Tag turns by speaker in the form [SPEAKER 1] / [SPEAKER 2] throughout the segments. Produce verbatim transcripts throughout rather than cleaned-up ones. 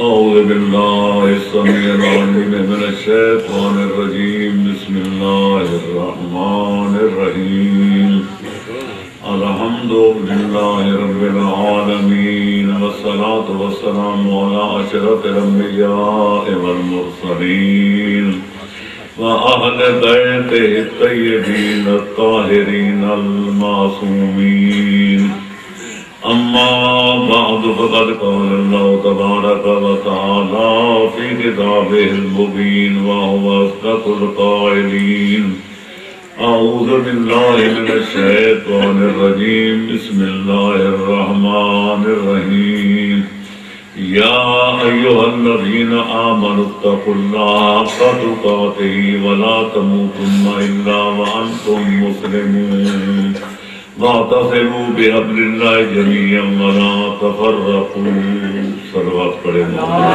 [SPEAKER 1] أعوذ بالله السميع العليم من الشيطان الرجيم بسم الله الرحمن الرحيم الحمد لله رب العالمين والصلاة والسلام على أشرف الأنبياء والمرسلين وأهل بيته الطيبين الطاهرين المعصومين أما بعد فقد قال الله تبارك وتعالى في كتابه المبين وهو أصدق القائلين أعوذ بالله من الشيطان الرجيم بسم الله الرحمن الرحيم يا أيها الذين آمنوا اتقوا الله حق تقاته ولا تموتن إلا وأنتم مسلمون واعتصموا بحبل الله جميعا ولا تفرقوا صلوات پڑھیں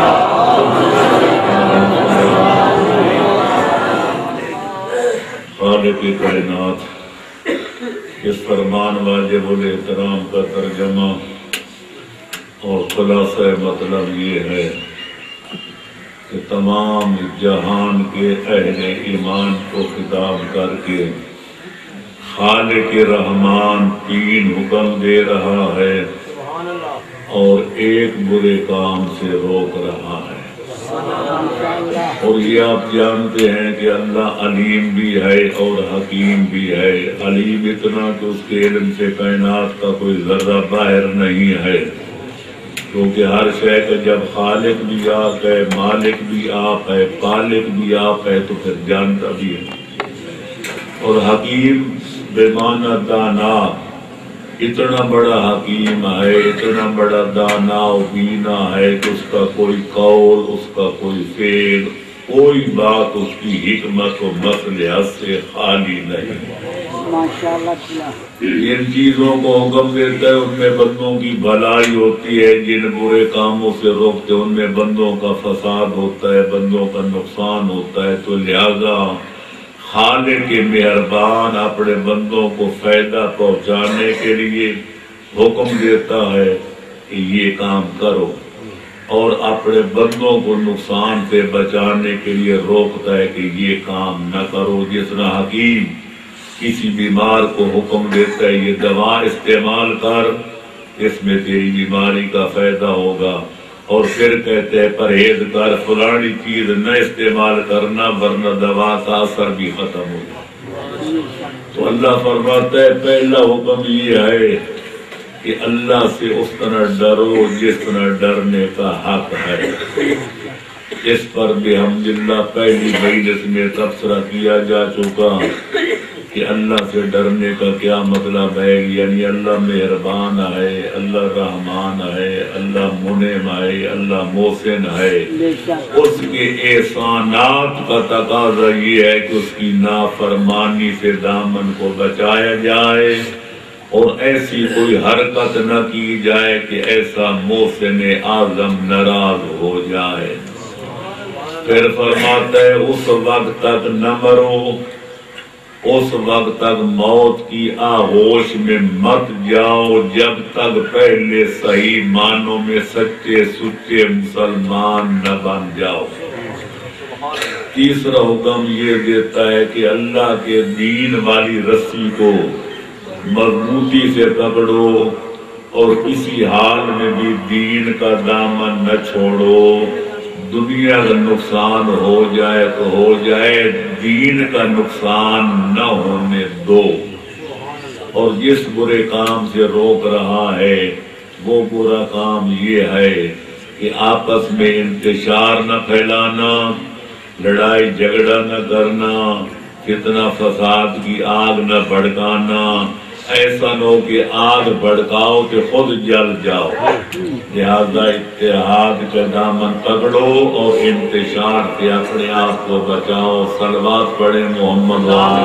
[SPEAKER 1] خالق کائنات اس فرمان واجب الاحترام کا ترجمہ اور خلاصہ مطلب یہ ہے کہ تمام جہان کے اہل ایمان کو خطاب کر کے خالق رحمان تین حکم دے رہا ہے اور ایک برے کام سے روک رہا ہے۔ اور یہ آپ جانتے ہیں کہ اللہ علیم بھی ہے اور حکیم بھی ہے۔ علیم اتنا کہ اس کے علم سے کائنات کا کوئی ذرہ باہر نہیں ہے، کیونکہ ہر شے کا جب خالق بھی آپ ہے، مالک بھی آپ ہے، خالق بھی آپ ہے تو پھر جانتا بھی ہے۔ اور حکیم بمعنی دانا، اتنا بڑا حکیم ہے، اتنا بڑا دانا و بینا ہے کہ اس کا کوئی قول، اس کا کوئی فعل، کوئی بات اس کی حکمت و مصلحت سے خالی نہیں۔ جن چیزوں کو حکم دیتا ہے ان میں بندوں کی بھلائی ہوتی ہے، جن برے کاموں سے روکتے ان میں بندوں کا فساد ہوتا ہے، بندوں کا نقصان ہوتا ہے۔ تو لہذا خالق مہربان اپنے بندوں کو فائدہ پہنچانے کے لیے حکم دیتا ہے کہ یہ کام کرو، اور اپنے بندوں کو نقصان سے بچانے کے لیے روکتا ہے کہ یہ کام نہ کرو۔ جس طرح حکیم کسی بیمار کو حکم دیتا ہے یہ دوا استعمال کر، اس میں تیری بیماری کا فائدہ ہوگا، اور پھر کہتے ہیں پرہیز کر، فلانی چیز نہ استعمال کرنا ورنہ دوا کا اثر بھی ختم ہو جائے۔ تو اللہ فرماتا ہے پہلا حکم یہ ہے کہ اللہ سے اس طرح ڈرو جس طرح ڈرنے کا حق ہے۔ اس پر بھی الحمدللہ پہلی مجلس میں تبصرہ کیا جا چکا کہ اللہ سے ڈرنے کا کیا مطلب ہے، یعنی اللہ مہربان ہے، اللہ رحمان ہے، اللہ منعم ہے، اللہ محسن ہے۔ اس کے احسانات کا تقاضا یہ ہے کہ اس کی نافرمانی سے دامن کو بچایا جائے اور ایسی کوئی حرکت نہ کی جائے کہ ایسا محسن اعظم ناراض ہو جائے۔ پھر فرماتا ہے اس وقت تک نہ مرو، اس وقت تک موت کی آغوش میں مت جاؤ جب تک پہلے صحیح معنوں میں سچے سچے مسلمان نہ بن جاؤ۔ تیسرا حکم یہ دیتا ہے کہ اللہ کے دین والی رسی کو مضبوطی سے پکڑو اور کسی حال میں بھی دین کا دامن نہ چھوڑو۔ دنیا کا نقصان ہو جائے تو ہو جائے، دین کا نقصان نہ ہونے دو۔ اور جس برے کام سے روک رہا ہے وہ برا کام یہ ہے کہ آپس میں انتشار نہ پھیلانا، لڑائی جھگڑا نہ کرنا، فتنہ فساد کی آگ نہ بھڑکانا۔ ایسا نہ ہو کہ آگ بھڑکاؤ کہ خود جل جاؤ۔ لہذا اتحاد کا دامن پکڑو اور انتشار سے اپنے آپ کو بچاؤ۔ صلوات پڑھیں محمد والے۔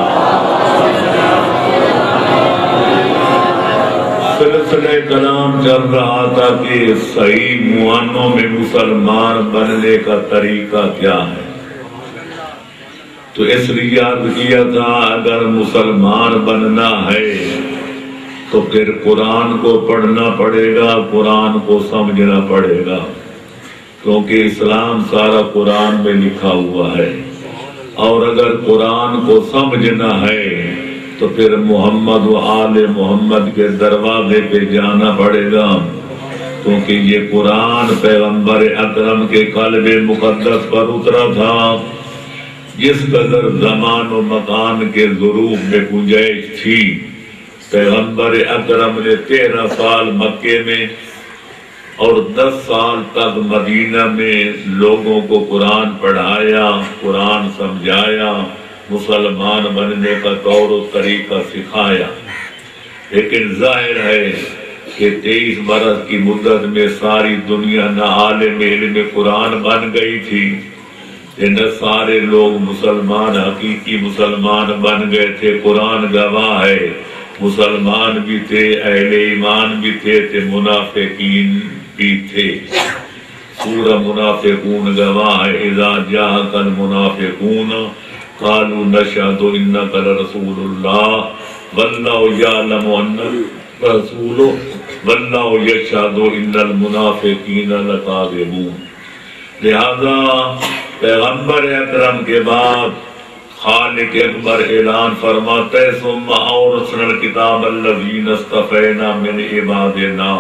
[SPEAKER 1] سلسلہ کلام چل رہا تھا کہ صحیح معانوں میں مسلمان بننے کا طریقہ کیا ہے، تو اس لیے عرض کیا تھا اگر مسلمان بننا ہے تو پھر قرآن کو پڑھنا پڑے گا، قرآن کو سمجھنا پڑے گا۔ क्योंकि इस्लाम सारा कुरान में लिखा हुआ है, और अगर कुरान को समझना है तो फिर मोहम्मद व आले मोहम्मद के दरवाजे पे जाना पड़ेगा, क्योंकि ये कुरान पैगंबर अकरम के कल्बे मुकद्दस पर उतरा था। जिस कदर ज़मान व मकान के ज़ुरूफ में गुंजाइश थी, पैगंबर अकरम ने तेरह साल मक्के में और दस साल तक मदीना में लोगों को कुरान पढ़ाया, कुरान समझाया, मुसलमान बनने का तौर और तरीका सिखाया। लेकिन जाहिर है कि तेईस बरस की मुद्दत में सारी दुनिया न आलिम इल्म कुरान बन गई थी, न सारे लोग मुसलमान हकीकी मुसलमान बन गए थे। कुरान गवाह है, मुसलमान भी थे, अहले ईमान भी थे, थे मुनाफिकीन भी थे। सूरह मुनाफिकून गवाह है, इज़ा जाअकल मुनाफिकून क़ालू नशहदु इन्नका लरसूलुल्लाह वल्लाहु यअलमु अन्नका रसूलुहु वल्लाहु यशहदु इन्नल मुनाफिकीन लकाज़िबून। लिहाजा पैगंबर अकरम के बाद खालिक अकबर ऐलान फरमाते हैं, सुम्मा औरसनल किताब अल्लज़ीना इस्तफ़ैना मिन इबादिना।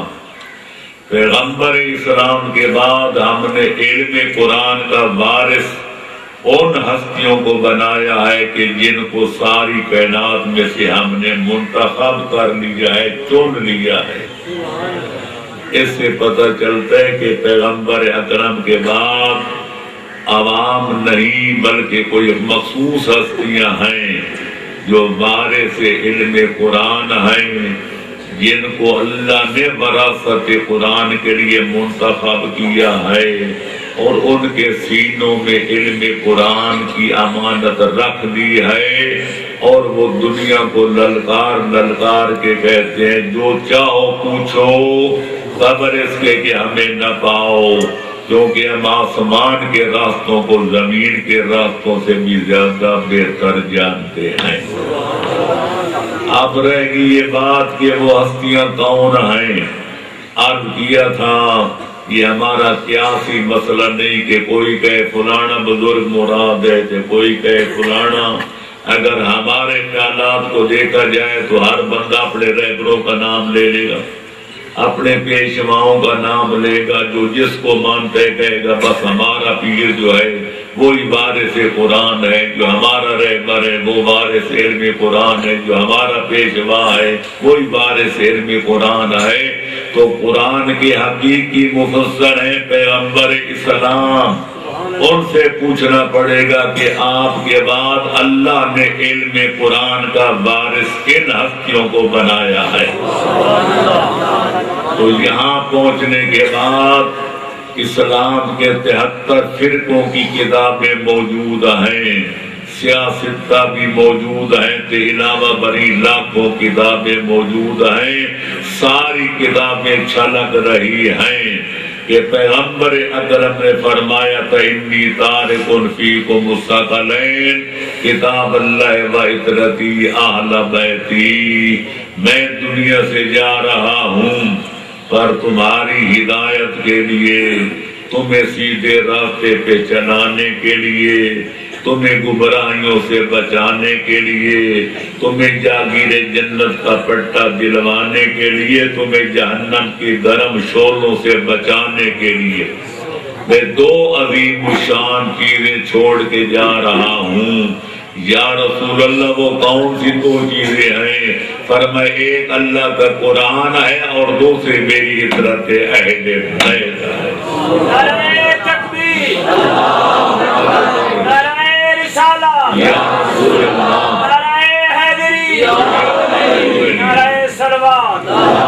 [SPEAKER 1] पैगंबर इस्लाम के बाद हमने इल्म कुरान का वारिस उन हस्तियों को बनाया है कि जिनको सारी कायनात में से हमने मुंतखब कर लिया है, चुन लिया है। इससे पता चलता है कि पैगंबर अकरम के बाद आवाम नहीं बल्कि कोई मखसूस हस्तियां हैं जो बारे से इल्म कुरान हैं, जिनको अल्लाह ने वरासत कुरान के लिए मुंतखब किया है और उनके सीनों में इल्म कुरान की अमानत रख दी है। और वो दुनिया को ललकार ललकार के कहते हैं, जो चाहो पूछो, खबर इसके कि हमें न पाओ, क्योंकि हम आसमान के रास्तों को जमीन के रास्तों से भी ज्यादा बेहतर जानते हैं। अब रहेगी ये बात कि वो हस्तियां कौन हैं। अर्ज किया था ये हमारा क्यासी मसला नहीं कि कोई कहे फलाना बुजुर्ग मुराद है, तो कोई कहे फलाना। अगर हमारे ख्यालात को देखा जाए तो हर बंदा अपने रहबरों का नाम ले लेगा, अपने पेशवाओं का नाम लेगा, जो जिसको मानते कहेगा बस हमारा पीर जो है वही वारिस कुरान है, जो हमारा रहबर है वो वारिस इल्म कुरान है, जो हमारा पेशवा है वही वारिस इल्म कुरान है। तो कुरान के हकीकी मुफस्सर है पैगंबर इस्लाम। उनसे पूछना पड़ेगा कि आपके बाद अल्लाह ने इल्म कुरान का वारिस किन हस्तियों को बनाया है। तो यहाँ पहुँचने के बाद इस्लाम के तिहत्तर फिरकों की किताबें मौजूद हैं, सियासता भी मौजूद हैं, के अलावा बड़ी लाखों किताबें मौजूद हैं। सारी किताबें छलक रही हैं कि पैगंबर अकरम ने फरमाया था, इन्नी तारिकुन फीकुम मुस्तक़लैन किताब अल्लाह व इतरती अहल बैती। मैं दुनिया से जा रहा हूँ पर तुम्हारी हिदायत के लिए, तुम्हें सीधे रास्ते पे चलाने के लिए, तुम्हें गुमराहियों से बचाने के लिए, तुम्हें जागीरे जन्नत का पट्टा दिलवाने के लिए, तुम्हें जहन्नम की गर्म शोलों से बचाने के लिए मैं दो अजीम शान चीजें छोड़ के जा रहा हूँ। या रसूल अल्लाह वो कौन सी दो चीजें हैं? फरमाए एक अल्लाह का कुरान है और दूसरी मेरी इतरत अहले बैत है। नारे तकबीर, नारे रिसालत, नारे हैदरी, नारे सलवात।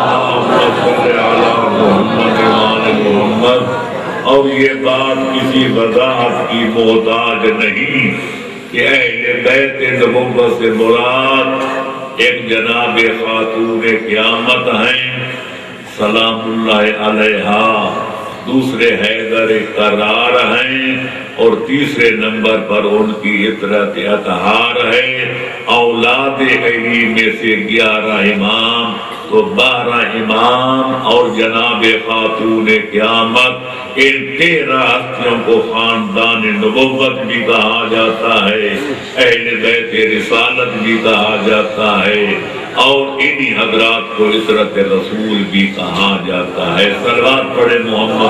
[SPEAKER 1] और ये बात किसी वजाहत की मोहताज नहीं कि अहले बैत नबुव्वत से मुराद एक जनाब खातून क़यामत हैं सलामुल्लाह अलैहा, दूसरे हैदर करार हैं और तीसरे नंबर पर उनकी इतरत अतहार है। औलाद अली में से ग्यारह इमाम तो बारह इमाम और जनाब खातून क़यामत ان تیرہ ہستیوں کو خاندان نبوت بھی کہا جاتا ہے، اہل بیت رسالت بھی کہا جاتا ہے، اور انہی حضرات کو عترت رسول بھی کہا جاتا ہے۔ صلوات پڑھے محمد۔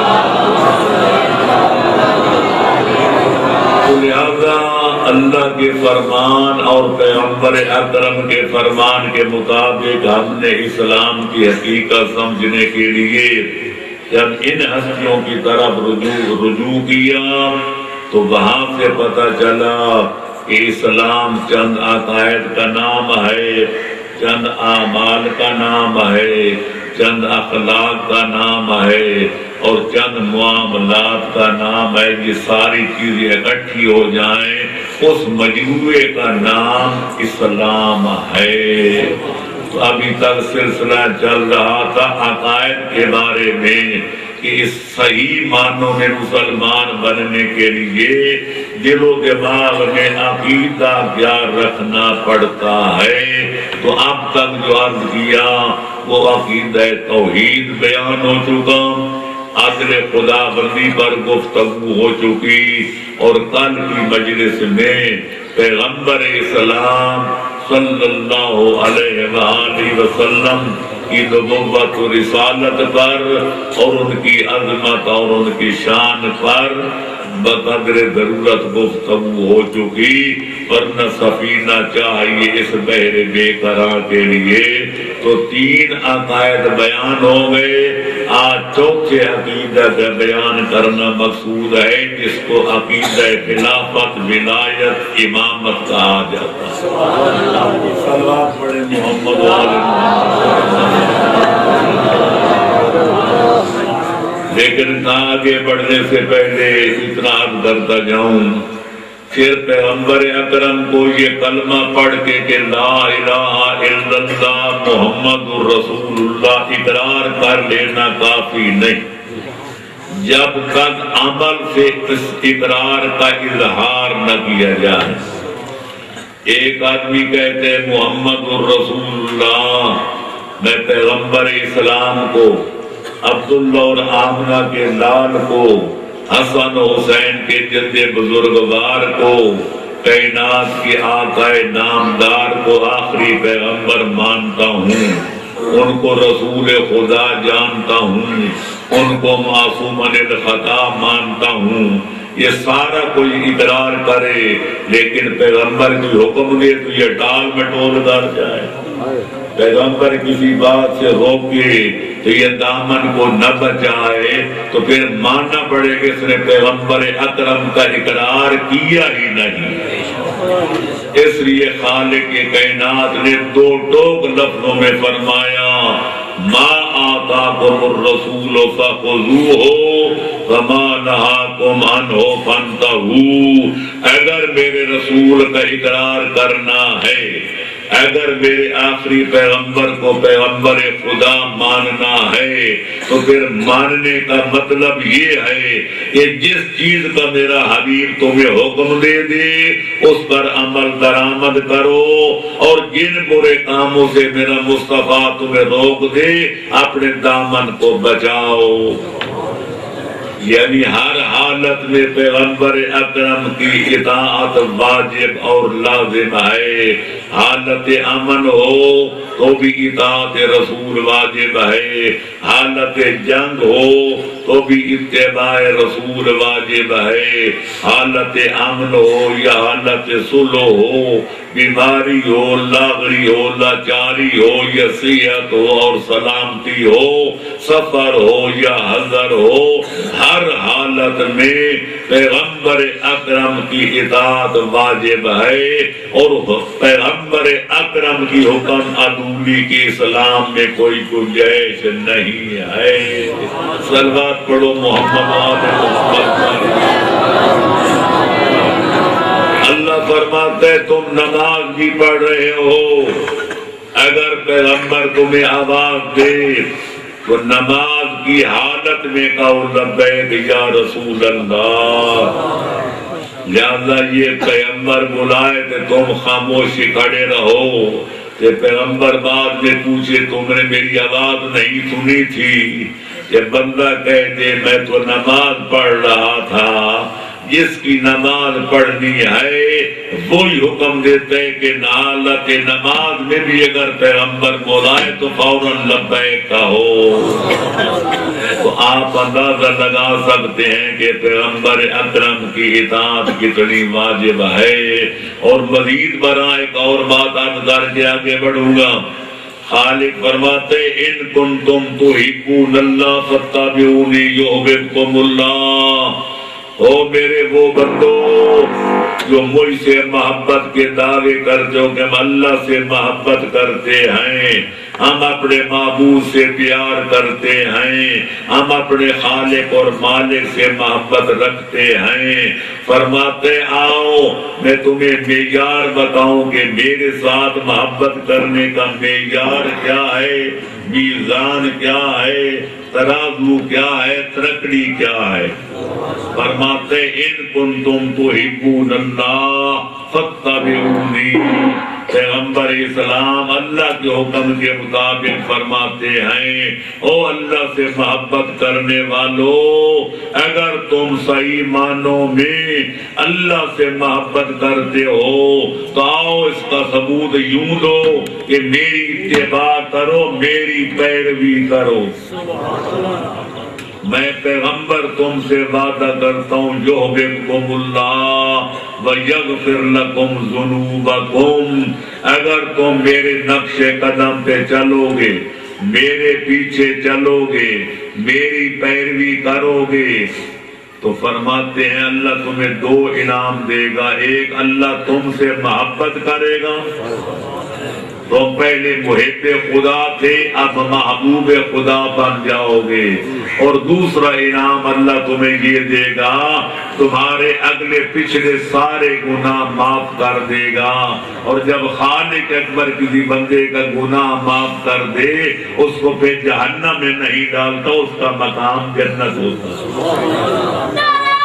[SPEAKER 1] تو لہذا اللہ کے فرمان اور پیغمبر اکرم کے فرمان کے مطابق ہم نے اسلام کی حقیقت سمجھنے کے لیے جب ان ہستیوں کی طرف رجوع رجوع کیا تو وہاں سے پتہ چلا کہ اسلام چند عقائد کا نام ہے، چند اعمال کا نام ہے، چند اخلاق کا نام ہے اور چند معاملات کا نام ہے۔ یہ ساری چیزیں اکٹھی ہو جائیں اس مجموعے کا نام اسلام ہے۔ تو ابھی تک سلسلہ چل رہا تھا عقائد کے بارے میں کہ اس صحیح معنوں میں مسلمان بننے کے لیے دل و دماغ میں عقیدہ کیا رکھنا پڑتا ہے۔ تو اب تک جو عرض کیا وہ عقیدہ توحید بیان ہو چکا، عدل خدا بندی پر گفتگو ہو چکی، اور کل کی مجلس میں پیغمبر اسلام صلی اللہ علیہ وآلہ وسلم کی نبوت و رسالت پر اور ان کی عظمت اور ان کی شان پر بقدر ضرورت گفتگو ہو چکی، ورنہ سفینہ چاہیے اس بحر بے قرار کے لیے۔ تو تین عقائد بیان ہو گئے، آج چوتھے عقیدہ کا بیان کرنا مقصود ہے جس کو عقیدہ خلافت، ولایت، امامت کہا جاتا ہے۔ صلوات پڑھے محمد وآلہ محمد۔ لیکن آگے بڑھنے سے پہلے اتنا عرض کرتا جاؤں، پھر پیغمبر اکرم کو یہ کلمہ پڑھ کے کہ لا الہ الا اللہ محمد رسول اللہ اقرار کر لینا کافی نہیں، جب تک عمل سے اس اقرار کا اظہار نہ کیا جائے۔ ایک آدمی کہتے ہیں محمد رسول اللہ، میں پیغمبر اسلام کو، عبداللہ اور آمنہ کے لال کو، حسن حسین کے جد بزرگوار کو، کائنات کے آقا نامدار کو آخری پیغمبر مانتا ہوں، ان کو رسول خدا جانتا ہوں، ان کو معصوم من الخطا مانتا ہوں۔ یہ سارا کوئی اقرار کرے لیکن پیغمبر کی حکم دے تو یہ ٹال مٹول کر جائے، پیغمبر کسی بات سے روکے تو یہ دامن کو نہ بچائے، تو پھر ماننا پڑے کہ اس نے پیغمبر اکرم کا اقرار کیا ہی نہیں۔ اس لیے خالق کائنات نے دو ٹوک لفظوں میں فرمایا ما آتاکم الرسول فخذوہ وما نہاکم عنہ فانتہوا۔ اگر میرے رسول کا اقرار کرنا ہے، اگر میرے آخری پیغمبر کو پیغمبر خدا ماننا ہے تو پھر ماننے کا مطلب یہ ہے کہ جس چیز کا میرا حبیب تمہیں حکم دے دے اس پر عمل درآمد کرو، اور جن برے کاموں سے میرا مصطفیٰ تمہیں روک دے اپنے دامن کو بچاؤ۔ یعنی ہر حالت میں پیغمبر اکرم کی اطاعت واجب اور لازم ہے، حالت امن ہو تو بھی اطاعت رسول واجب ہے، حالت جنگ ہو تو بھی اتباع رسول واجب ہے، حالت امن ہو یا حالت صلح ہو، بیماری ہو، لاغری ہو، لاچاری ہو یا صحت ہو اور سلامتی ہو، سفر ہو یا حضر ہو، ہر حالت میں پیغمبر اکرم کی اطاعت واجب ہے، اور پیغمبر اکرم کی حکم عدولی کے اسلام میں کوئی گنجائش نہیں ہے۔ صلوات پڑھو محمد آدھے محمد۔ اللہ فرماتا ہے تم نماز بھی پڑھ رہے ہو، اگر پیغمبر تمہیں آواز دے تو نماز کی حالت میں کہو لبیک یا رسول اللہ۔ لہذا یہ پیغمبر بلائے کہ تم خاموشی کھڑے رہو، کہ پیغمبر بعد میں پوچھے تم نے میری آواز نہیں سنی تھی؟ کہ بندہ کہتے میں تو نماز پڑھ رہا تھا، جس کی نماز پڑھنی ہے وہی حکم دیتے ہیں کہ حالت نماز میں بھی اگر پیغمبر بلائے تو فوراً لبیک کہو۔ تو آپ اندازہ لگا سکتے ہیں کہ پیغمبر اکرم کی اطاعت کتنی واجب ہے۔ اور مزید برآں ایک اور بات عرض کر کے آگے بڑھوں گا۔ خالق فرماتے ان کنتم تحبون اللہ فاتبعونی یحببکم اللہ۔ او میرے وہ بندو جو مجھ سے محبت کے دعوے کرتے ہو کہ ہم اللہ سے محبت کرتے ہیں، ہم اپنے معبود سے پیار کرتے ہیں، ہم اپنے خالق اور مالک سے محبت رکھتے ہیں، فرماتے آؤ میں تمہیں معیار بتاؤں کہ میرے ساتھ محبت کرنے کا معیار کیا ہے، میزان کیا ہے، ترازو کیا ہے، ترکڑی کیا ہے۔ فرماتے ان کنتم تحبون اللہ فاتبعونی۔ پیغمبر اسلام اللہ کے حکم کے مطابق فرماتے ہیں او اللہ سے محبت کرنے والو، اگر تم صحیح معنوں میں اللہ سے محبت کرتے ہو تو آؤ اس کا ثبوت یوں دو کہ میری اتباع کرو، میری پیروی کرو۔ میں پیغمبر تم سے وعدہ کرتا ہوں یحببکم اللہ ویغفر لکم ذنوبکم۔ اگر تم میرے نقش قدم پہ چلو گے، میرے پیچھے چلو گے، میری پیروی کرو گے تو فرماتے ہیں اللہ تمہیں دو انعام دے گا۔ ایک اللہ تم سے محبت کرے گا، تو پہلے محب خدا تھے اب محبوب خدا بن جاؤ گے، اور دوسرا انعام اللہ تمہیں یہ دے گا تمہارے اگلے پچھلے سارے گناہ معاف کر دے گا۔ اور جب خالق اکبر کسی بندے کا گناہ معاف کر دے اس کو پھر جہنم میں نہیں ڈالتا، اس کا مقام جنت ہوتا۔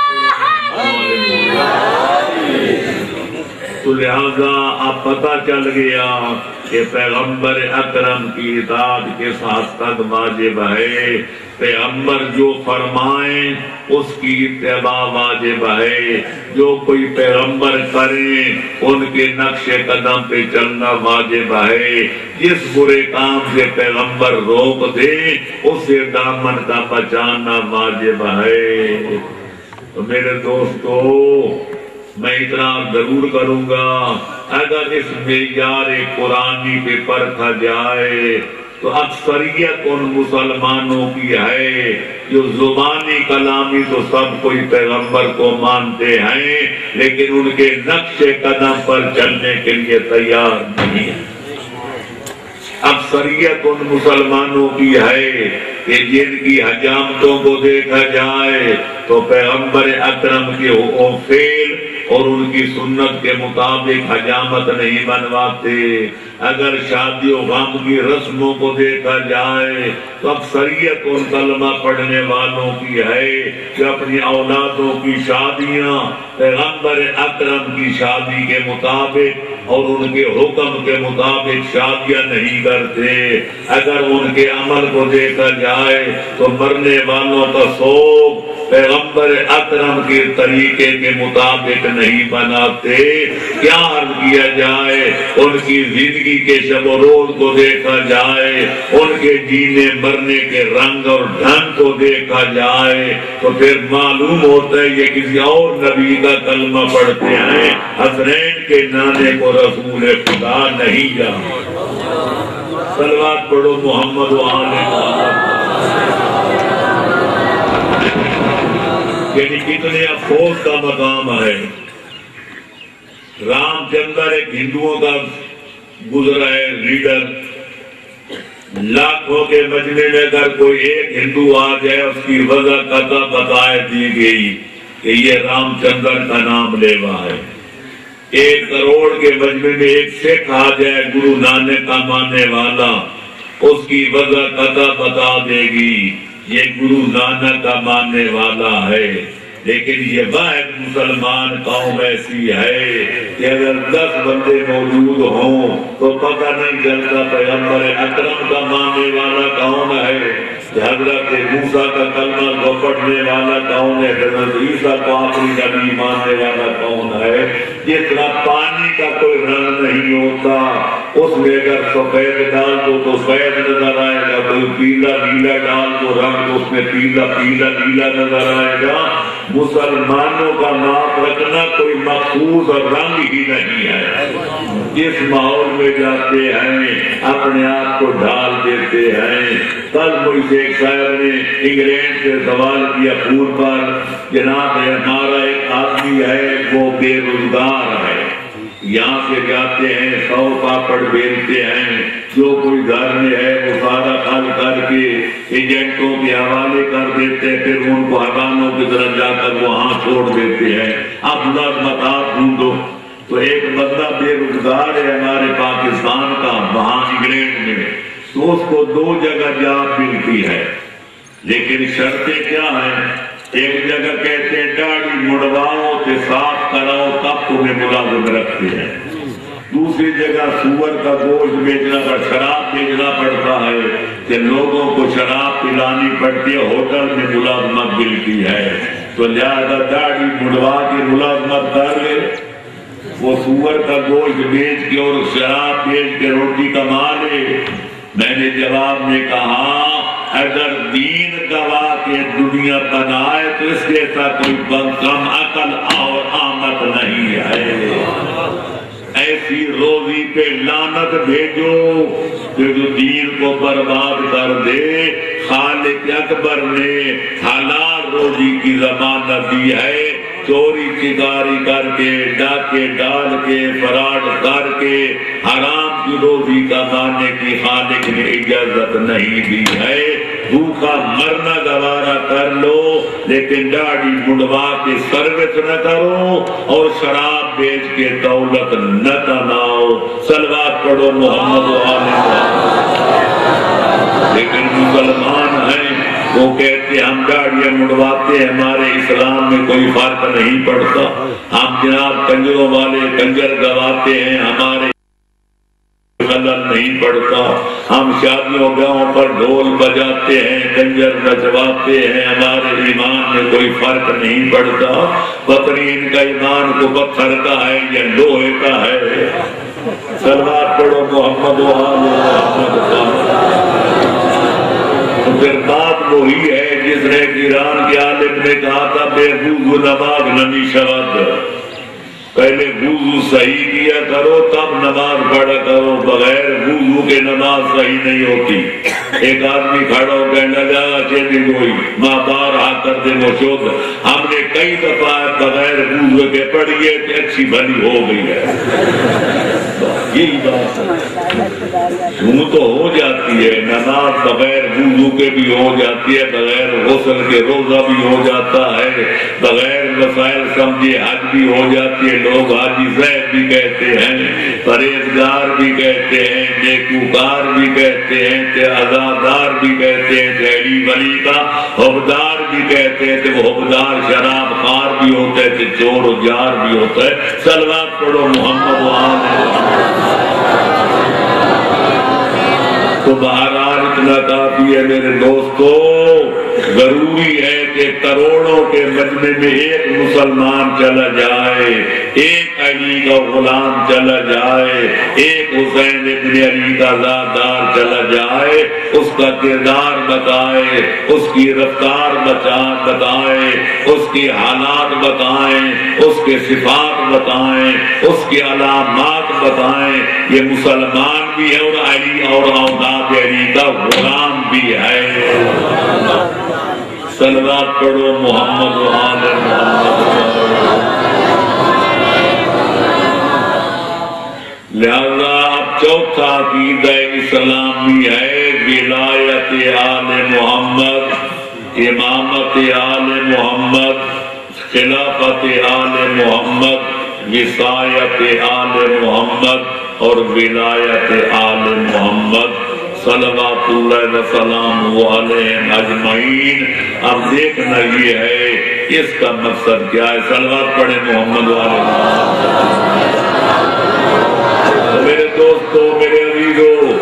[SPEAKER 1] تو لہذا اب پتہ چل گیا کہ پیغمبر اکرم کی اطاعت کے ساتھ تک واجب ہے، پیغمبر جو فرمائیں اس کی اتباع واجب ہے، جو کوئی پیغمبر کرے ان کے نقش قدم پہ چلنا واجب ہے، جس برے کام سے پیغمبر روک دے اسے دامن کا بچانا واجب ہے۔ تو میرے دوستو میں اتنا ضرور کروں گا، اگر اس معیار قرآنی پہ پرکھا جائے تو اکثریت ان مسلمانوں کی ہے جو زبانی کلامی تو سب کوئی پیغمبر کو مانتے ہیں لیکن ان کے نقش قدم پر چلنے کے لیے تیار نہیں ہے۔ اکثریت ان مسلمانوں کی ہے کہ جن کی حجامتوں کو دیکھا جائے تو پیغمبر اکرم کے حکم فعل اور ان کی سنت کے مطابق حجامت نہیں بنواتے۔ اگر شادی و غم کی رسموں کو دیکھا جائے تو اکثریت ان کلمہ پڑھنے والوں کی ہے کہ اپنی اولادوں کی شادیاں پیغمبر اکرم کی شادی کے مطابق اور ان کے حکم کے مطابق شادیاں نہیں کرتے۔ اگر ان کے عمل کو دیکھا جائے تو مرنے والوں کا سوگ پیغمبر اکرم کے طریقے کے مطابق نہیں بناتے۔ کیا عرض کیا جائے، ان کی زندگی کے شب و روز کو دیکھا جائے، ان کے جینے مرنے کے رنگ اور ڈھنگ کو دیکھا جائے تو پھر معلوم ہوتا ہے یہ کسی اور نبی کا کلمہ پڑھتے ہیں، حسنین کے نانے کو رسول خدا نہیں جانتے۔ صلوات پڑھو محمد و آل محمد۔ یعنی کتنے افسوس کا مقام ہے۔ رام چندر ایک ہندوؤں کا گزرا ہے لیڈر، لاکھوں کے مجمع میں اگر کوئی ایک ہندو آ جائے اس کی وجہ قطع بتائے دی گئی کہ یہ رام چندر کا نام لیوا ہے۔ ایک کروڑ کے مجمع میں ایک سکھ آ جائے گرو نانک کا ماننے والا، اس کی وجہ قطع بتا دے گی یہ گرو نانک کا ماننے والا ہے۔ لیکن یہ واحد مسلمان قوم ایسی ہے کہ اگر دس بندے موجود ہوں تو پتہ نہیں چلتا پیغمبر اکرم کا ماننے والا کون ہے، حضرت موسیٰ کا کلمہ کو پڑھنے والا کون ہے، حضرت عیسیٰ کو آخری نبی ماننے والا کون ہے۔ جس طرح پانی کا کوئی رنگ نہیں ہوتا، اس میں اگر سفید ڈال دو تو سفید نظر آئے گا، کوئی پیلا نیلا ڈال دو رنگ تو اس میں پیلا پیلا نیلا نظر آئے گا۔ مسلمانوں کا نام رکھنا کوئی مخصوص رنگ ہی نہیں ہے، جس ماحول میں جاتے ہیں اپنے آپ کو ڈال دیتے ہیں۔ کل مجھ سے ایک شاعر نے انگلینڈ سے سوال کیا پور پر، جناب ہمارا ایک آدمی ہے وہ بے روزگار ہے، یہاں سے جاتے ہیں سو پاپڑ بیچتے ہیں، جو کوئی گھر میں ہے وہ سارا خرچ کر کے ایجنٹوں کے حوالے کر دیتے ہیں، پھر ان کو حکاموں کی طرف جا کر وہاں چھوڑ دیتے ہیں، اب مطاب ڈھونڈو۔ تو ایک بندہ بے روزگار ہے ہمارے پاکستان کا وہاں انگلینڈ میں، تو اس کو دو جگہ جاب ملتی ہے، لیکن شرطیں کیا ہیں؟ ایک جگہ کہتے ہیں داڑھی مڑواؤ تے صاف کراؤ تب تمہیں ملازم رکھتے ہیں، دوسری جگہ سور کا گوشت بیچنا پڑ شراب بیچنا پڑتا ہے کہ لوگوں کو شراب پلانی پڑتی ہے، ہوٹل میں ملازمت ملتی ہے، تو لہذا داڑھی مڑوا کے ملازمت کر لے، وہ سور کا گوشت بیچ کے اور شراب بیچ کے روٹی کما لے۔ میں نے جواب میں کہا اگر دین گواہ کے دنیا بنائے تو اس جیسا کوئی کم عقل اور آمد نہیں ہے، ایسی روزی پہ لعنت بھیجو کہ جو دین کو برباد کر دے۔ خالق اکبر نے حلال روزی کی ضمانت دی ہے، چوری چکاری کر کے ڈاکے ڈال کے فراڈ کر کے حرام کی روزی کمانے کی خالق نے اجازت نہیں دی ہے۔ بھوکا مرنا گوارا کر لو لیکن داڑھی مڑوا کے سروس نہ کرو اور شراب بیچ کے دولت نہ کماؤ۔ صلوات پڑھو محمد و آل محمد۔ لیکن مسلمان ہیں وہ کہتے ہیں ہم داڑیاں مڑواتے ہیں، ہمارے اسلام میں کوئی فرق نہیں پڑتا، ہم جناب کنجروں والے کنجر گواتے ہیں، ہمارے غلط نہیں پڑتا، ہم شادیوں بیاہوں پر ڈھول بجاتے ہیں کنجر نچواتے ہیں، ہمارے ایمان میں کوئی فرق نہیں پڑتا۔ پتہ نہیں ان کا ایمان کو پتھر کا ہے یا لوہے کا ہے۔ صلوات پڑھو محمد و آل محمد۔ تو پھر بات وہی ہے جس نے ایران کے عالم نے کہا تھا بے وضو نماز نمی شود، پہلے وضو صحیح کیا کرو تب نماز پڑھا کرو، بغیر وضو کے نماز صحیح نہیں ہوتی۔ ایک آدمی کھڑا ہو کہنے لگا چیتی کوئی ماں بار آ کر دے وہ شد، ہم نے کئی دفعہ بغیر وضو کے پڑھی ہے کہ اچھی بھلی ہو گئی ہے۔ یہی بات وہ تو ہو جاتی ہے، نماز بغیر وضو کے بھی ہو جاتی ہے، بغیر غسل کے روزہ بھی ہو جاتا ہے، بغیر وسائل سمجھے حج بھی ہو جاتی ہے، لوگ حاجی صاحب بھی کہتے ہیں، پرہیزگار بھی کہتے ہیں، نیکوکار بھی کہتے ہیں، تے عزادار بھی کہتے ہیں، تیری ولی کا حبدار بھی کہتے ہیں، تے وہ حبدار شراب خار بھی ہوتا ہے، تے چور و جار بھی ہوتا ہے۔ صلوات پڑھو محمد و آل محمد۔ تو بہرحال اتنا کافی ہے میرے دوستو، ضروری ہے کہ کروڑوں کے مجمع میں ایک مسلمان چلا جائے، ایک علی کا غلام چلا جائے، ایک حسین ابن علی کا ذاتدار چلا جائے، اس کا کردار بتائے، اس کی رفتار بتائے، اس کی حالات بتائیں، اس کے صفات بتائیں، اس کی علامات بتائیں، یہ مسلمان بھی ہے اور علی اور اولاد علی کا غلام بھی ہے۔ صلوات پڑھو محمد و آل محمد۔ لہذا اب چوتھا عقیدہ اسلامی ہے ولایت آل محمد، امامت آل محمد، خلافت آل محمد، وصایت آل محمد اور ولایت آل محمد صلوات اللہ وسلام علیہ اجمعین۔ اب دیکھنا یہ ہے اس کا مقصد کیا ہے؟ صلوات پڑھے محمد والے میرے دوستوں، میرے عزیزوں،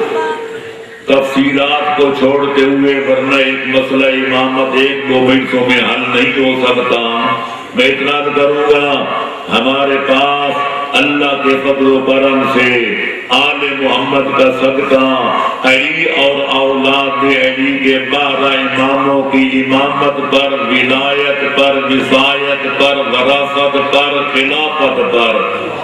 [SPEAKER 1] تفصیلات کو چھوڑتے ہوئے ورنہ ایک مسئلہ امامت ایک دو منٹوں میں حل نہیں ہو سکتا۔ میں اتنا کروں گا، ہمارے پاس اللہ کے فضل و کرم سے آل محمد کا صدقہ علی اور اولاد علی کے بارہ اماموں کی امامت پر، ولایت پر، وصایت پر، وراثت پر، خلافت پر